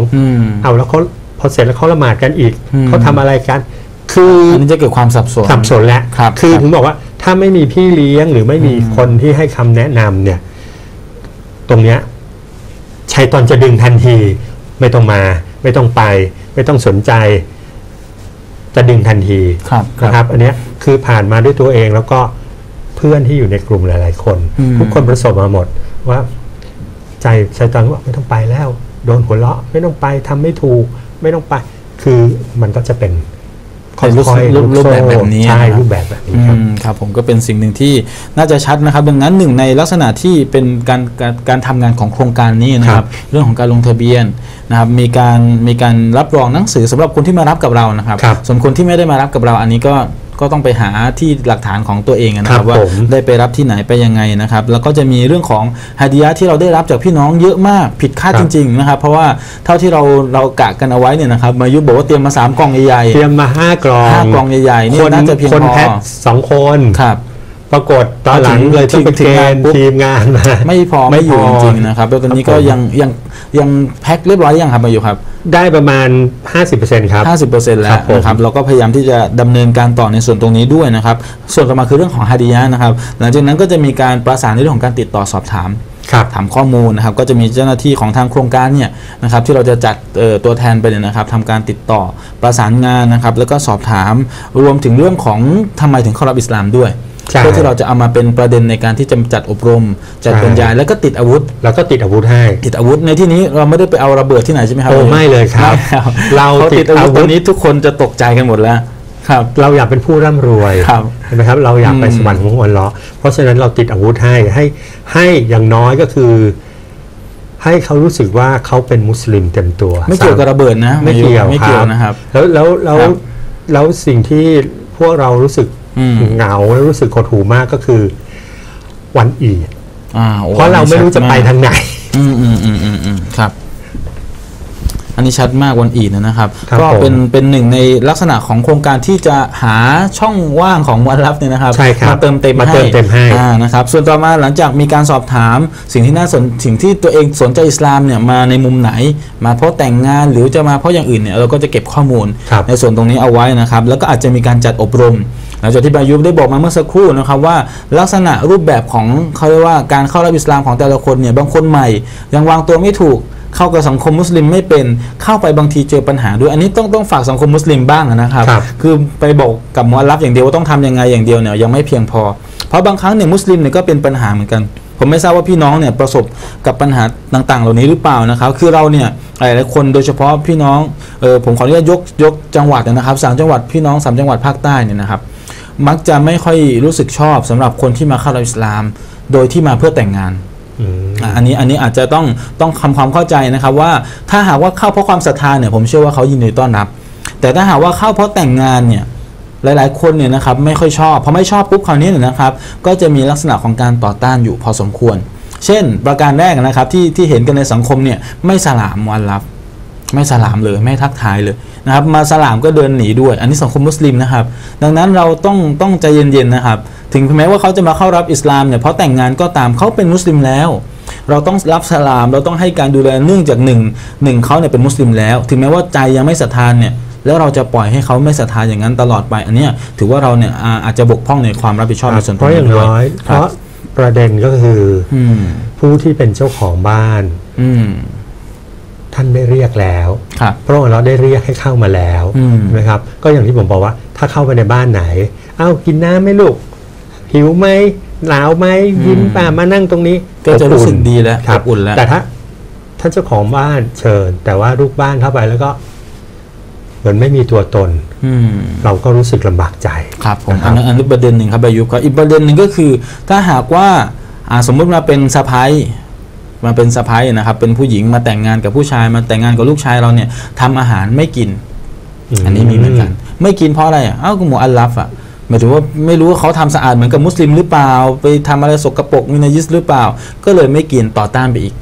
2เอาแล้วเขาพอเสร็จแล้วเขาละหมาดกันอีกเขาทำอะไรกันคืออันนี้จะเกิดความสับสนแล้วคือถึงบอกว่าถ้าไม่มีพี่เลี้ยงหรือไม่มีคนที่ให้คำแนะนำเนี่ยตรงเนี้ยชัยฏอนจะดึงทันทีไม่ต้องมาไม่ต้องไปไม่ต้องสนใจจะดึงทันทีนะครับอันเนี้ยคือผ่านมาด้วยตัวเองแล้วก็เพื่อนที่อยู่ในกลุ่มหลายๆคนทุกคนประสบมาหมดว่าใจชัยฏอนบอกไม่ต้องไปแล้วโดนหัวเราะไม่ต้องไปทำไม่ถูกไม่ต้องไปคือมันก็จะเป็นรูปแบบนี้ใช่รูปแบบแบบนี้ครับผมก็เป็นสิ่งหนึ่งที่น่าจะชัดนะครับดังนั้นหนึ่งในลักษณะที่เป็นการทำงานของโครงการนี้นะครับเรื่องของการลงทะเบียนนะครับมีการรับรองหนังสือสำหรับคนที่มารับกับเรานะครับส่วนคนที่ไม่ได้มารับกับเราอันนี้ก็ต้องไปหาที่หลักฐานของตัวเองนะครับว่าได้ไปรับที่ไหนไปยังไงนะครับแล้วก็จะมีเรื่องของฮาดิยะห์ที่เราได้รับจากพี่น้องเยอะมากผิดคาดจริงๆนะครับเพราะว่าเท่าที่เรากะกันเอาไว้เนี่ยนะครับมายุบอกว่าเตรียมมา3กล่องใหญ่ๆเตรียมมา5 กล่องใหญ่ๆนี่น่าจะเพียงพอคนแพ็ค2 คนครับปรากฏตอนหลังเลยต้องไปเกณฑ์ทีมงานมาไม่พอไม่อยู่จริงๆนะครับแล้วตอนนี้ก็ยังแพ็คเรียบร้อยยังครับมาอยู่ครับได้ประมาณ 50% ครับ 50% แล้วนะครับเราก็พยายามที่จะดำเนินการต่อในส่วนตรงนี้ด้วยนะครับส่วนต่อมาคือเรื่องของฮาดิยะห์นะครับหลังจากนั้นก็จะมีการประสานในเรื่องของการติดต่อสอบถามถามข้อมูลนะครับก็จะมีเจ้าหน้าที่ของทางโครงการเนี่ยนะครับที่เราจะจัดตัวแทนไปเนี่ยนะครับทำการติดต่อประสานงานนะครับแล้วก็สอบถามรวมถึงเรื่องของทำไมถึงเข้ารับอิสลามด้วยเพื่อที่เราจะเอามาเป็นประเด็นในการที่จะจัดอบรมจัดบรรยายแล้วก็ติดอาวุธแล้วก็ติดอาวุธให้ติดอาวุธในที่นี้เราไม่ได้ไปเอาระเบิดที่ไหนใช่ไหมครับไม่เลยครับเราติดอาวุธตรงนี้ทุกคนจะตกใจกันหมดแล้วครับเราอยากเป็นผู้ร่ำรวยเห็นไหมครับเราอยากไปสวรรค์ของอัลเลาะห์เพราะฉะนั้นเราติดอาวุธให้อย่างน้อยก็คือให้เขารู้สึกว่าเขาเป็นมุสลิมเต็มตัวไม่เกี่ยวกับระเบิดนะไม่เกี่ยวนะครับแล้วสิ่งที่พวกเรารู้สึกเหงาและรู้สึกหดหู่มากก็คือวันอีดเพราะเราไม่รู้จะไปทางไหนครับอันนี้ชัดมากวันอีดนะครับก็เป็นหนึ่งในลักษณะของโครงการที่จะหาช่องว่างของวันรับเนี่ยนะครับมาเติมเต็มให้นะครับส่วนต่อมาหลังจากมีการสอบถามสิ่งที่ตัวเองสนใจอิสลามเนี่ยมาในมุมไหนมาเพราะแต่งงานหรือจะมาเพราะอย่างอื่นเนี่ยเราก็จะเก็บข้อมูลในส่วนตรงนี้เอาไว้นะครับแล้วก็อาจจะมีการจัดอบรมหลังจากที่บายุบได้บอกมาเมื่อสักครู่นะครับว่าลักษณะรูปแบบของเขาเรียกว่าการเข้ารับอิสลามของแต่ละคนเนี่ยบางคนใหม่ยังวางตัวไม่ถูกเข้ากับสังคมมุสลิมไม่เป็นเข้าไปบางทีเจอปัญหาด้วยอันนี้ต้องฝากสังคมมุสลิมบ้างนะครับคือไปบอกกับมุอัลลัฟอย่างเดียวว่าต้องทำยังไงอย่างเดียวเนี่ยยังไม่เพียงพอเพราะบางครั้งเนี่ยมุสลิมเนี่ยก็เป็นปัญหาเหมือนกันผมไม่ทราบว่าพี่น้องเนี่ยประสบกับปัญหาต่างๆเหล่านี้หรือเปล่านะครับคือเราเนี่ยหลายๆคนโดยเฉพาะพี่น้องผมขออนุญาตยกจังหวัดนะครับ3จังหวัดพี่น้อง3จังหวัดภาคใต้เนี่ยนะครับมักจะไม่ค่อยรู้สึกชอบสำหรับคนที่มาเข้ารับอิสลามโดยที่มาเพื่อแต่งงานอันนี้อาจจะต้องทำความเข้าใจนะครับว่าถ้าหากว่าเข้าเพราะความศรัทธาเนี่ยผมเชื่อว่าเขายินดีต้อนรับแต่ถ้าหากว่าเข้าเพราะแต่งงานเนี่ยหลายๆคนเนี่ยนะครับไม่ค่อยชอบพอไม่ชอบปุ๊บคราวนี้เนี่ยนะครับก็จะมีลักษณะของการต่อต้านอยู่พอสมควรเช่นประการแรกนะครับที่เห็นกันในสังคมเนี่ยไม่สลามมุอัลลัฟไม่สลามเลยไม่ทักทายเลยนะครับมาสลามก็เดินหนีด้วยอันนี้สังคมมุสลิมนะครับดังนั้นเราต้องใจเย็นๆนะครับถึงแม้ว่าเขาจะมาเข้ารับอิสลามเนี่ยเพราะแต่งงานก็ตามเขาเป็นมุสลิมแล้วเราต้องรับสลามเราต้องให้การดูแลเนื่องจากหนึ่งเขาเนี่ยเป็นมุสลิมแล้วถึงแม้ว่าใจยังไม่ศรัทธาเนี่ยแล้วเราจะปล่อยให้เขาไม่ศรัทธาอย่างนั้นตลอดไปอันนี้ถือว่าเราเนี่ยอาจจะบกพร่องในความรับผิดชอบในส่วนตรงนี้ด้วยเพราะประเด็นก็คือผู้ที่เป็นเจ้าของบ้านท่านได้เรียกแล้วพระองค์เราได้เรียกให้เข้ามาแล้วนะครับก็อย่างที่ผมบอกว่าถ้าเข้าไปในบ้านไหนกินน้ำไหมลูกหิวไหมหนาวไหมยิ้มป่ามานั่งตรงนี้ก็จะรู้สึกดีแล้วอุ่นแล้วแต่ถ้าท่านเจ้าของบ้านเชิญแต่ว่าลูกบ้านเข้าไปแล้วก็เหมือนไม่มีตัวตนเราก็รู้สึกลำบากใจครับผมอันนี้ประเด็นหนึ่งครับบายุครับอีกประเด็นหนึ่งก็คือถ้าหากว่าสมมติมาเป็นสะพ้ายนะครับเป็นผู้หญิงมาแต่งงานกับผู้ชายมาแต่งงานกับลูกชายเราเนี่ยทำอาหารไม่กินอันนี้มีเหมือนกันไม่กินเพราะอะไรก็มุอัลลัฟหมายถึงว่าไม่รู้ว่าเขาทำสะอาดเหมือนกับมุสลิมหรือเปล่าไปทำอะไรสกปรกมีนายิสหรือเปล่าก็เลยไม่กินต่อต้านไปอีก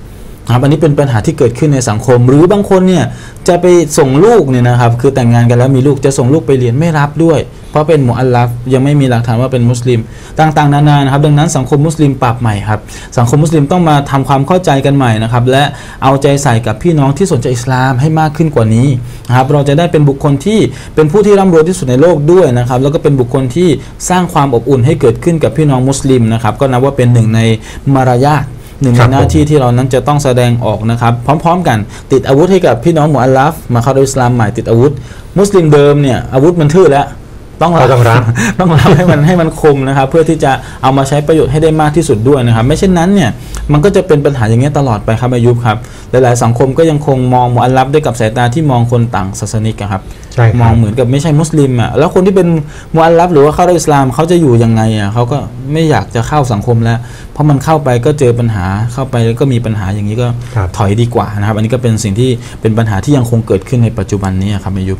ครับอันนี้เป็นปัญหาที่เกิดขึ้นในสังคมหรือบางคนเนี่ยจะไปส่งลูกเนี่ยนะครับคือแต่งงานกันแล้วมีลูกจะส่งลูกไปเรียนไม่รับด้วยเพราะเป็นมุอัลลัฟยังไม่มีหลักฐานว่าเป็นมุสลิมต่างๆนานานะครับดังนั้นสังคมมุสลิมปรับใหม่ครับสังคมมุสลิมต้องมาทำความเข้าใจกันใหม่นะครับและเอาใจใส่กับพี่น้องที่สนใจอิสลามให้มากขึ้นกว่านี้นะครับเราจะได้เป็นบุคคลที่เป็นผู้ที่ร่ำรวยที่สุดในโลกด้วยนะครับแล้วก็เป็นบุคคลที่สร้างความอบอุ่นให้เกิดขึ้นกับพี่น้องมุสลิมนะครับก็นับว่าเป็นหนึ่งในมารยาทหนึ่งในหน้าที่ที่เรานั้นจะต้องแสดงออกนะครับพร้อมๆกันติดอาวุธให้กับพี่น้องมุอัลลัฟมาเข้าอิสลามใหม่ติดอาวุธมุสลิมเดิมเนี่ยอาวุธมันทื่อแล้วต้องรับให้มันคมนะครับเพื่อที่จะเอามาใช้ประโยชน์ให้ได้มากที่สุดด้วยนะครับไม่เช่นนั้นเนี่ยมันก็จะเป็นปัญหาอย่างนี้ตลอดไปครับอายุบครับหลายๆสังคมก็ยังคงมองมุอัลลัฟด้วยกับสายตาที่มองคนต่างศาสนิกครับมองเหมือนกับไม่ใช่มุสลิมอ่ะแล้วคนที่เป็นมุอัลลัฟหรือว่าเข้าอิสลามเขาจะอยู่ยังไงอ่ะเขาก็ไม่อยากจะเข้าสังคมแล้วเพราะมันเข้าไปก็เจอปัญหาเข้าไปแล้วก็มีปัญหาอย่างนี้ก็ถอยดีกว่านะครับอันนี้ก็เป็นสิ่งที่เป็นปัญหาที่ยังคงเกิดขึ้นในปัจจุบันนี้ครับอายุ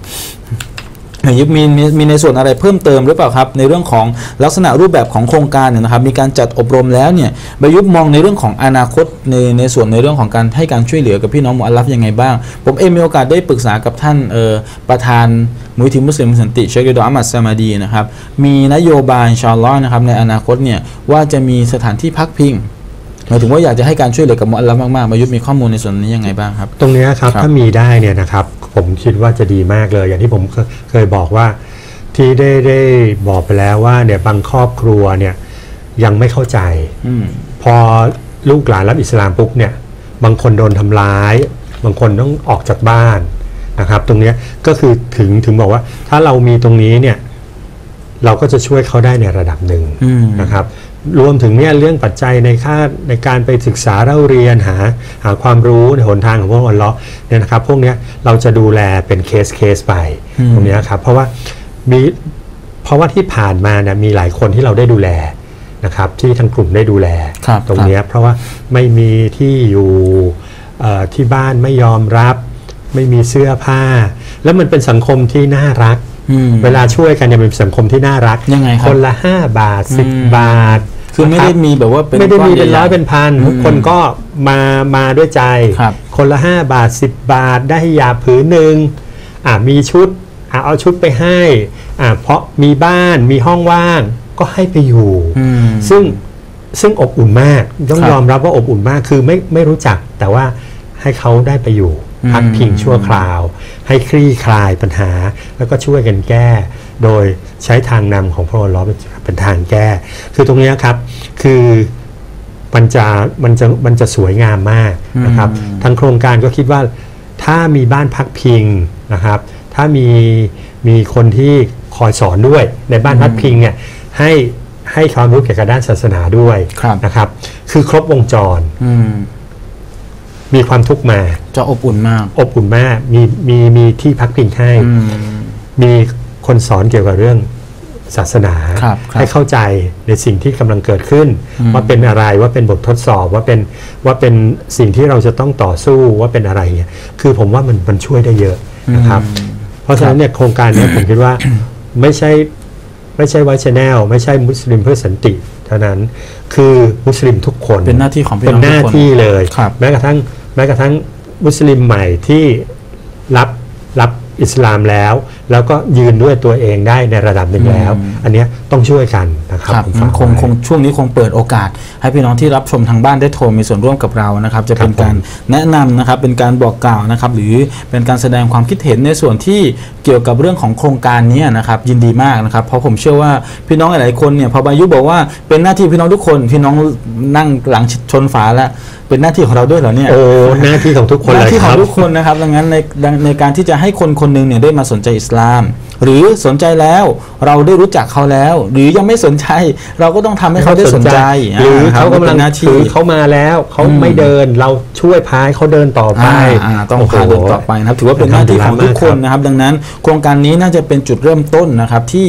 มีในส่วนอะไรเพิ่มเติมหรือเปล่าครับในเรื่องของลักษณะรูปแบบของโครงการเนี่ยนะครับมีการจัดอบรมแล้วเนี่ยบายุบมองในเรื่องของอนาคตในส่วนในเรื่องของการให้การช่วยเหลือกับพี่น้องมุอัลลัฟยังไงบ้างผมเองมีโอกาสได้ปรึกษากับท่านประธานมูลนิธิมุสลิมสันติเชค อัลมัด ซามาดีนะครับมีนโยบายอินชาอัลลอฮ์นะครับในอนาคตเนี่ยว่าจะมีสถานที่พักพิงหมายถึงว่าอยากจะให้การช่วยเหลือกับมุอัลลัฟมากๆบายุบมีข้อมูลในส่วนนี้ยังไงบ้างครับตรงนี้ครับถ้ามีได้เนี่ยนะครับผมคิดว่าจะดีมากเลยอย่างที่ผมเคยบอกว่าที่ได้บอกไปแล้วว่าเนี่ยบางครอบครัวเนี่ยยังไม่เข้าใจพอลูกหลานรับอิสลามปุ๊บเนี่ยบางคนโดนทำร้ายบางคนต้องออกจากบ้านนะครับตรงนี้ก็คือถึงบอกว่าถ้าเรามีตรงนี้เนี่ยเราก็จะช่วยเขาได้ในระดับหนึ่งนะครับรวมถึงเนี่ยเรื่องปัจจัยในการไปศึกษาเล่าเรียนหาความรู้ในหนทางของพวกอัลเลาะห์เนี่ยนะครับพวกนี้เราจะดูแลเป็นเคสไปตรงนี้ครับเพราะว่าที่ผ่านมาเนี่ยมีหลายคนที่เราได้ดูแลนะครับที่ทางกลุ่มได้ดูแลตรงนี้เพราะว่าไม่มีที่อยู่ที่บ้านไม่ยอมรับไม่มีเสื้อผ้าแล้วมันเป็นสังคมที่น่ารักเวลาช่วยกันเนี่ยเป็นสังคมที่น่ารักยังไงครับคนละ5 บาท10 บาทคือไม่ได้มีแบบว่าไม่ได้มีเป็นร้อยเป็นพันทุกคนก็มาด้วยใจคนละ5 บาท10 บาทได้ฮิญาบผืนหนึ่งมีชุดเอาชุดไปให้เพราะมีบ้านมีห้องว่างก็ให้ไปอยู่ซึ่งอบอุ่นมากต้องยอมรับว่าอบอุ่นมากคือไม่รู้จักแต่ว่าให้เขาได้ไปอยู่พักพิงชั่วคราวให้คลี่คลายปัญหาแล้วก็ช่วยกันแก้โดยใช้ทางนำของพระองค์เป็นทางแก้คือตรงนี้ครับคือมันจะสวยงามมากนะครับทางโครงการก็คิดว่าถ้ามีบ้านพักพิงนะครับถ้ามีคนที่คอยสอนด้วยในบ้านพักพิงเนี่ยให้ความรู้เกี่ยวกับด้านศาสนาด้วยนะครับคือครบวงจรมีความทุกข์มาจะอบอุ่นมากมีที่พักพิงให้มีคนสอนเกี่ยวกับเรื่องศาสนาให้เข้าใจในสิ่งที่กำลังเกิดขึ้นว่าเป็นอะไรว่าเป็นบททดสอบว่าเป็นสิ่งที่เราจะต้องต่อสู้ว่าเป็นอะไรเนี่ยคือผมว่ามันช่วยได้เยอะนะครับเพราะฉะนั้นเนี่ยโครงการนี้ผมคิดว่าไม่ใช่ไวท์ Channel ไม่ใช่มุสลิมเพื่อสันติเท่านั้นคือมุสลิมทุกคนเป็นหน้าที่ของพี่น้องเป็นหน้าที่เลยแม้กระทั่งมุสลิมใหม่ที่รับอิสลามแล้วก็ยืนด้วยตัวเองได้ในระดับหนึ่งแล้วอันนี้ต้องช่วยกันนะครับคงช่วงนี้คงเปิดโอกาสให้พี่น้องที่รับชมทางบ้านได้โทรมีส่วนร่วมกับเรานะครับจะเป็นการแนะนำนะครับเป็นการบอกกล่าวนะครับหรือเป็นการแสดงความคิดเห็นในส่วนที่เกี่ยวกับเรื่องของโครงการนี้นะครับยินดีมากนะครับเพราะผมเชื่อว่าพี่น้องหลายๆคนเนี่ยพอบายุบอกว่าเป็นหน้าที่พี่น้องทุกคนพี่น้องนั่งหลังชนฝาแล้วเป็นหน้าที่ของเราด้วยเหรอเนี่ยหน้าที่ของทุกคนหน้าที่ของทุกคนนะครับดังนั้นในการที่จะให้คนหนึ่งเนี่ยได้มาสนใจอิสลามหรือสนใจแล้วเราได้รู้จักเขาแล้วหรือยังไม่สนใจเราก็ต้องทำให้เขาได้สนใจหรือเขากำลังถือเขามาแล้วเขาไม่เดินเราช่วยพาเขาเดินต่อไปต้องพาเดินต่อไปนะครับถือว่าเป็นหน้าที่ของทุกคนนะครับดังนั้นโครงการนี้น่าจะเป็นจุดเริ่มต้นนะครับที่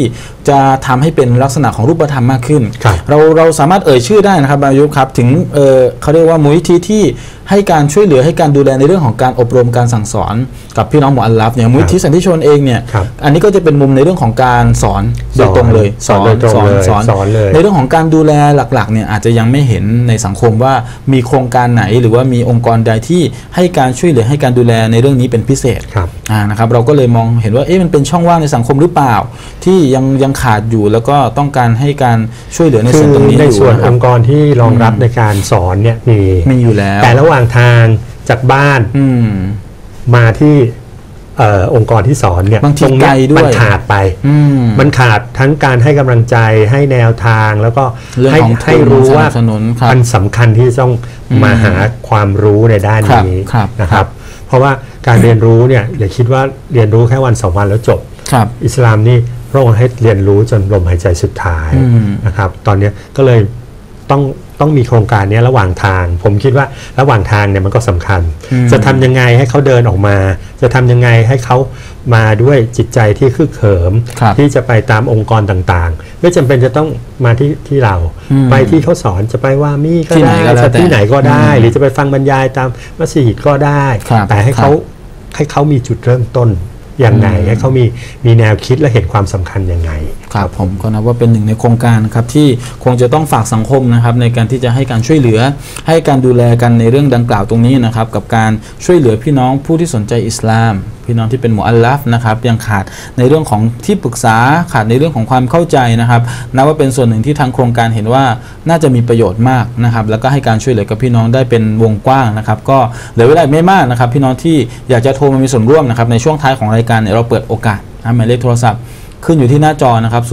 จะทำให้เป็นลักษณะของรูปธรรมมากขึ้นเราสามารถเอ่ยชื่อได้นะครับอายุครับถึงเขาเรียกว่ามูลนิธิที่ให้การช่วยเหลือให้การดูแลในเรื่องของการอบรมการสั่งสอนกับพี่น้องมุอัลลัฟเนี่ยมูลนิธิสันติชนเองเนี่ยอันนี้ก็จะเป็นมุมในเรื่องของการสอนโดยตรงเลยสอนเลยในเรื่องของการดูแลหลักๆเนี่ยอาจจะยังไม่เห็นในสังคมว่ามีโครงการไหนหรือว่ามีองค์กรใดที่ให้การช่วยเหลือให้การดูแลในเรื่องนี้เป็นพิเศษนะครับเราก็เลยมองเห็นว่ามันเป็นช่องว่างในสังคมหรือเปล่าที่ยังขาดอยู่แล้วก็ต้องการให้การช่วยเหลือในส่วนตรงนี้ในส่วนองค์กรที่รองรับในการสอนเนี่ยมีอยู่แล้วแต่ระหว่างทางจากบ้านมาที่องค์กรที่สอนเนี่ยบางทีไกลด้วยมันขาดไปมันขาดทั้งการให้กำลังใจให้แนวทางแล้วก็ให้รู้ว่ามันสำคัญที่ต้องมาหาความรู้ในด้านนี้นะครับเพราะว่าการเรียนรู้เนี่ยอย่าคิดว่าเรียนรู้แค่วัน2 วันแล้วจบอิสลามนี่พระองค์ให้เรียนรู้จนลมหายใจสุดท้ายนะครับตอนนี้ก็เลยต้องมีโครงการนี้ระหว่างทางผมคิดว่าระหว่างทางเนี่ยมันก็สำคัญจะทำยังไงให้เขาเดินออกมาจะทำยังไงให้เขามาด้วยจิตใจที่คึกเขิมที่จะไปตามองค์กรต่างๆไม่จำเป็นจะต้องมาที่เราไปที่เขาสอนจะไปว่ามีก็ได้ที่ไหนก็ได้หรือจะไปฟังบรรยายตามมัสยิดก็ได้แต่ให้เขามีจุดเริ่มต้นอย่างไงให้เขามีแนวคิดและเห็นความสำคัญยังไงครับผมก็นับว่าเป็นหนึ่งในโครงการครับที่คงจะต้องฝากสังคมนะครับในการที่จะให้การช่วยเหลือให้การดูแลกันในเรื่องดังกล่าวตรงนี้นะครับกับการช่วยเหลือพี่น้องผู้ที่สนใจอิสลามพี่น้องที่เป็นมุอัลลัฟนะครับยังขาดในเรื่องของที่ปรึกษาขาดในเรื่องของความเข้าใจนะครับนับว่าเป็นส่วนหนึ่งที่ทางโครงการเห็นว่าน่าจะมีประโยชน์มากนะครับแล้วก็ให้การช่วยเหลือกับพี่น้องได้เป็นวงกว้างนะครับก็เหลือเวลาไม่มากนะครับพี่น้องที่อยากจะโทรมามีส่วนร่วมนะครับในช่วงท้ายของรายการเราเปิดโอกาสหมายเลขโทรศัพท์ขึ้นอยู่ที่หน้าจอนะครับ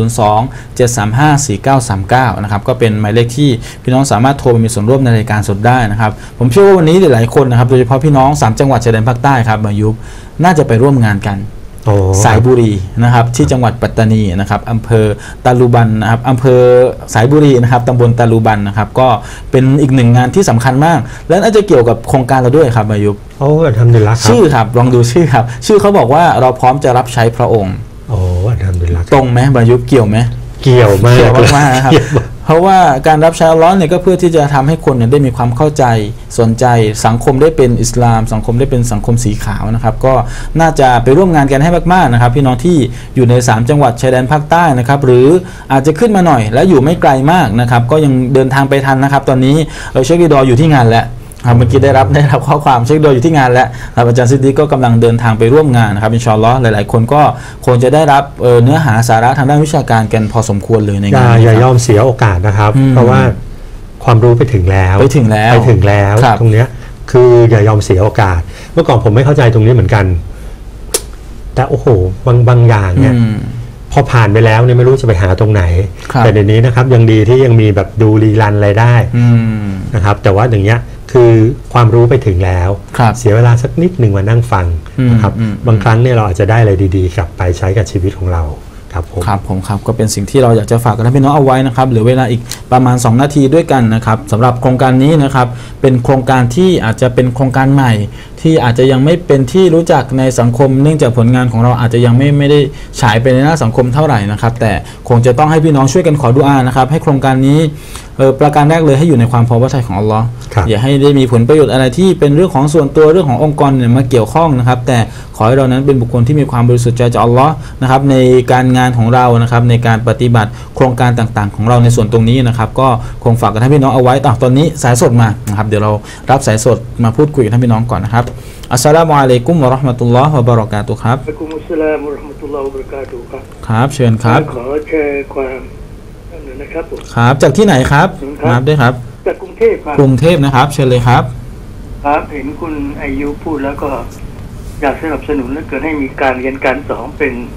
02-735-4939นะครับก็เป็นหมายเลขที่พี่น้องสามารถโทรมามีส่วนร่วมในรายการสดได้นะครับผมเชื่อว่าวันนี้หลายๆคนนะครับโดยเฉพาะพี่น้อง3จังหวัดชายแดนภาคใต้ครับมายุบน่าจะไปร่วมงานกันสายบุรีนะครับที่จังหวัดปัตตานีนะครับอำเภอตาลูบันนะครับอำเภอสายบุรีนะครับตำบลตาลูบันนะครับก็เป็นอีกหนึ่งงานที่สำคัญมากและน่าจะเกี่ยวกับโครงการเราด้วยครับมายุบทำดีละชื่อครับลองดูชื่อครับชื่อเขาบอกว่าเราพร้อมจะรับใช้พระองค์ทำดีละตรงไหมบายุบเกี่ยวไหมเกี่ยวมากครับเพราะว่าการรับใช้อัลเลาะห์เนี่ยก็เพื่อที่จะทำให้คนเนี่ยได้มีความเข้าใจสนใจสังคมได้เป็นอิสลามสังคมได้เป็นสังคมสีขาวนะครับก็น่าจะไปร่วมงานกันให้มากๆนะครับพี่น้องที่อยู่ใน3จังหวัดชายแดนภาคใต้นะครับหรืออาจจะขึ้นมาหน่อยและอยู่ไม่ไกลมากนะครับก็ยังเดินทางไปทันนะครับตอนนี้เชค ริดออยู่ที่งานแล้วเมื่อกี้ได้รับข้อความเช็คโดยอยู่ที่งานแล้วอาจารย์ซิดดีก็กำลังเดินทางไปร่วมงานนะครับอินชาอัลลอฮ์หลายๆคนก็คงจะได้รับเนื้อหาสาระทางด้านวิชาการกันพอสมควรเลยในงานอย่ายอมเสียโอกาสนะครับเพราะว่าความรู้ไปถึงแล้วตรงเนี้ยคืออย่ายอมเสียโอกาสเมื่อก่อนผมไม่เข้าใจตรงนี้เหมือนกันแต่โอ้โหบางอย่างเนี่ยพอผ่านไปแล้วเนี่ยไม่รู้จะไปหาตรงไหนแต่เดี๋ยวนี้นะครับยังดีที่ยังมีแบบดูรีรันอะไรได้นะครับแต่ว่าอย่างเงี้ยคือความรู้ไปถึงแล้วเสียเวลาสักนิดหนึ่งมานั่งฟังนะครับบางครั้งเนี่ยเราอาจจะได้อะไรดีๆกลับไปใช้กับชีวิตของเราครับผมก็เป็นสิ่งที่เราอยากจะฝากกับพี่น้องเอาไว้นะครับเหลือเวลาอีกประมาณ2นาทีด้วยกันนะครับสำหรับโครงการนี้นะครับเป็นโครงการที่อาจจะเป็นโครงการใหม่ที่อาจจะยังไม่เป็นที่รู้จักในสังคมเนื่องจากผลงานของเราอาจจะยังไม่ได้ฉายไปในหน้าสังคมเท่าไหร่นะครับแต่คงจะต้องให้พี่น้องช่วยกันขอดุอานะครับให้โครงการนี้ประการแรกเลยให้อยู่ในความพอพระทัยของอัลลอฮ์อย่าให้ได้มีผลประโยชน์อะไรที่เป็นเรื่องของส่วนตัวเรื่องขององค์กรเนี่ยมาเกี่ยวข้องนะครับแต่ขอให้เรานั้นเป็นบุคคลที่มีความบริสุทธิ์ใจจากอัลลอฮ์นะครับในการงานของเรานะครับในการปฏิบัติโครงการต่างๆของเราในส่วนตรงนี้นะครับก็คงฝากกับท่านพี่น้องเอาไว้ตอนนี้สายสดมานะครับเดี๋ยวเรารับสายสดมาพูดคุยกับท่านพี่น้องก่อนนะครับอัสสลามุอะลัยกุมวะเราะห์มะตุลลอฮ์วะบะเราะกาตุฮ์ครับอะลัยกุมุสสลามวะเราะห์มะตุลลอฮ์วะบะเราะกาตุฮ์ครับเชิญครับขอแชร์ความนะครับครับจากที่ไหนครับครับด้วยครับจากกรุงเทพครับกรุงเทพนะครับเชิญเลยครับครับเห็นคุณอายุพูดแล้วก็อยากสนับสนุนและเกิดให้มีการเรียนการสอน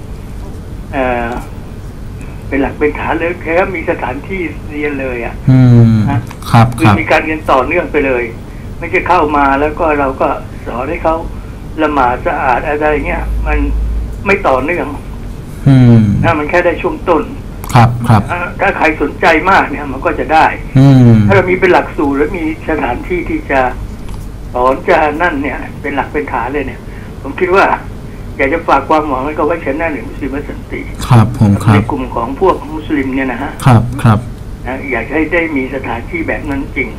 เป็นหลักเป็นฐานเลยแค่มีสถานที่เรียนเลยครับคือมีการเรียนต่อเนื่องไปเลยไม่ใช่เข้ามาแล้วก็เราก็สอนให้เขาละหมาดสะอาดอะไรเงี้ยมันไม่ต่อเนื่องมันแค่ได้ช่วงต้นครับถ้าใครสนใจมากเนี่ยมันก็จะได้ถ้าเรามีเป็นหลักสูตรและมีสถานที่ที่จะสอนจะนั่นเนี่ยเป็นหลักเป็นฐานเลยเนี่ยผมคิดว่าอยากจะฝากความหวังให้กับว่าชนะหนึ่งมุสลิมสันติครับผมครับในกลุ่มของพวกมุสลิมเนี่ยนะฮะครับอยากให้ได้มีสถานที่แบบนั้นจริง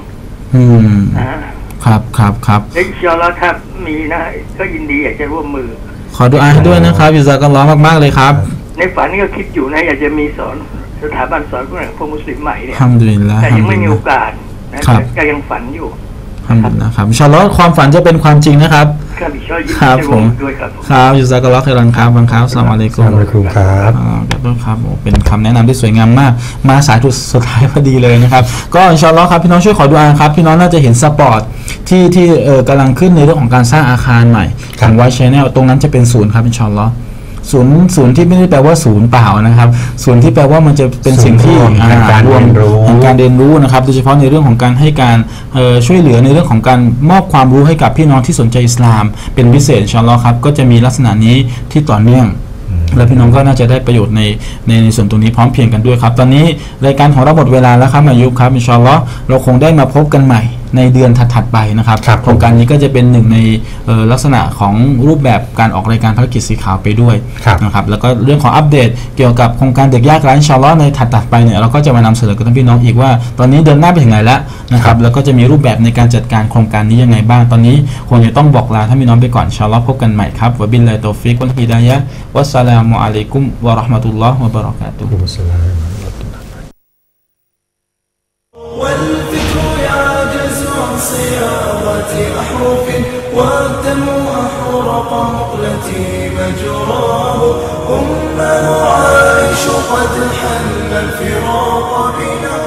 ครับและอินชาอัลลอฮ์ถ้ามีนะก็ยินดีอยากจะร่วมมือขอดุอาให้ด้วยนะครับอิจฉากันร้อนมากๆเลยครับในฝันนี่ก็คิดอยู่นะอยากจะมีสอนสถาบันสอนพวกมุสลิมใหม่เนี่ยแต่ยังไม่มีโอกาสนะก็ยังฝันอยู่นะครับอินชาอัลลอฮ์ความฝันจะเป็นความจริงนะครับครับผมครับอิจฉากันร้อนครับครับบังคับอัสสลามุอะลัยกุมครับครับเป็นคำแนะนำที่สวยงามมากมาสายสุดท้ายพอดีเลยนะครับก็อินชาอัลลอฮ์ครับพี่น้องช่วยขอดุอาครับพี่น้องน่าจะเห็นสปอร์ตที่กำลังขึ้นในเรื่องของการสร้างอาคารใหม่ของไวท์ชาแนลตรงนั้นจะเป็นศูนย์ครับอินชาอัลลอฮ์ศูนย์ที่ไม่ได้แปลว่าศูนย์เปล่านะครับศูนย์ที่แปลว่ามันจะเป็นสิ่งที่รวมการเรียนรู้นะครับโดยเฉพาะในเรื่องของการให้การช่วยเหลือในเรื่องของการมอบความรู้ให้กับพี่น้องที่สนใจอิสลามเป็นพิเศษอินชาอัลลอฮ์ครับก็จะมีลักษณะนี้ที่ต่อเนื่องและพี่น้องก็น่าจะได้ประโยชน์ในส่วนตรงนี้พร้อมเพียงกันด้วยครับตอนนี้รายการของเราหมดเวลาแล้วครับอายุครับอินชาอัลลอฮ์เราคงได้มาพบกันใหม่ในเดือนถัดๆไปนะครับโครงการนี้ก็จะเป็นหนึ่งในลักษณะของรูปแบบการออกรายการภารกิจสีขาวไปด้วยนะครับแล้วก็เรื่องของอัปเดตเกี่ยวกับโครงการเด็กยากไร้อินชาอัลลอฮ์ในถัดๆไปเนี่ยเราก็จะมานำเสนอกับท่านพี่น้องอีกว่าตอนนี้เดินหน้าไปถึงไหนแล้วนะครับแล้วก็จะมีรูปแบบในการจัดการโครงการนี้ยังไงบ้างตอนนี้คงจะต้องบอกลาท่านพี่น้องไปก่อนอินชาอัลลอฮ์พบกันใหม่ครับวะบิลลาฮิตตอฟิกวัลฮิดายะฮ์วัสสลามุอะลัยกุมวะเราะห์มะตุลลอฮ์วะบะเราะกาตุฮ์ صياغة أحرف والدم أحرق مقلتي مجراه أمه عائش قد حل الفراق بنا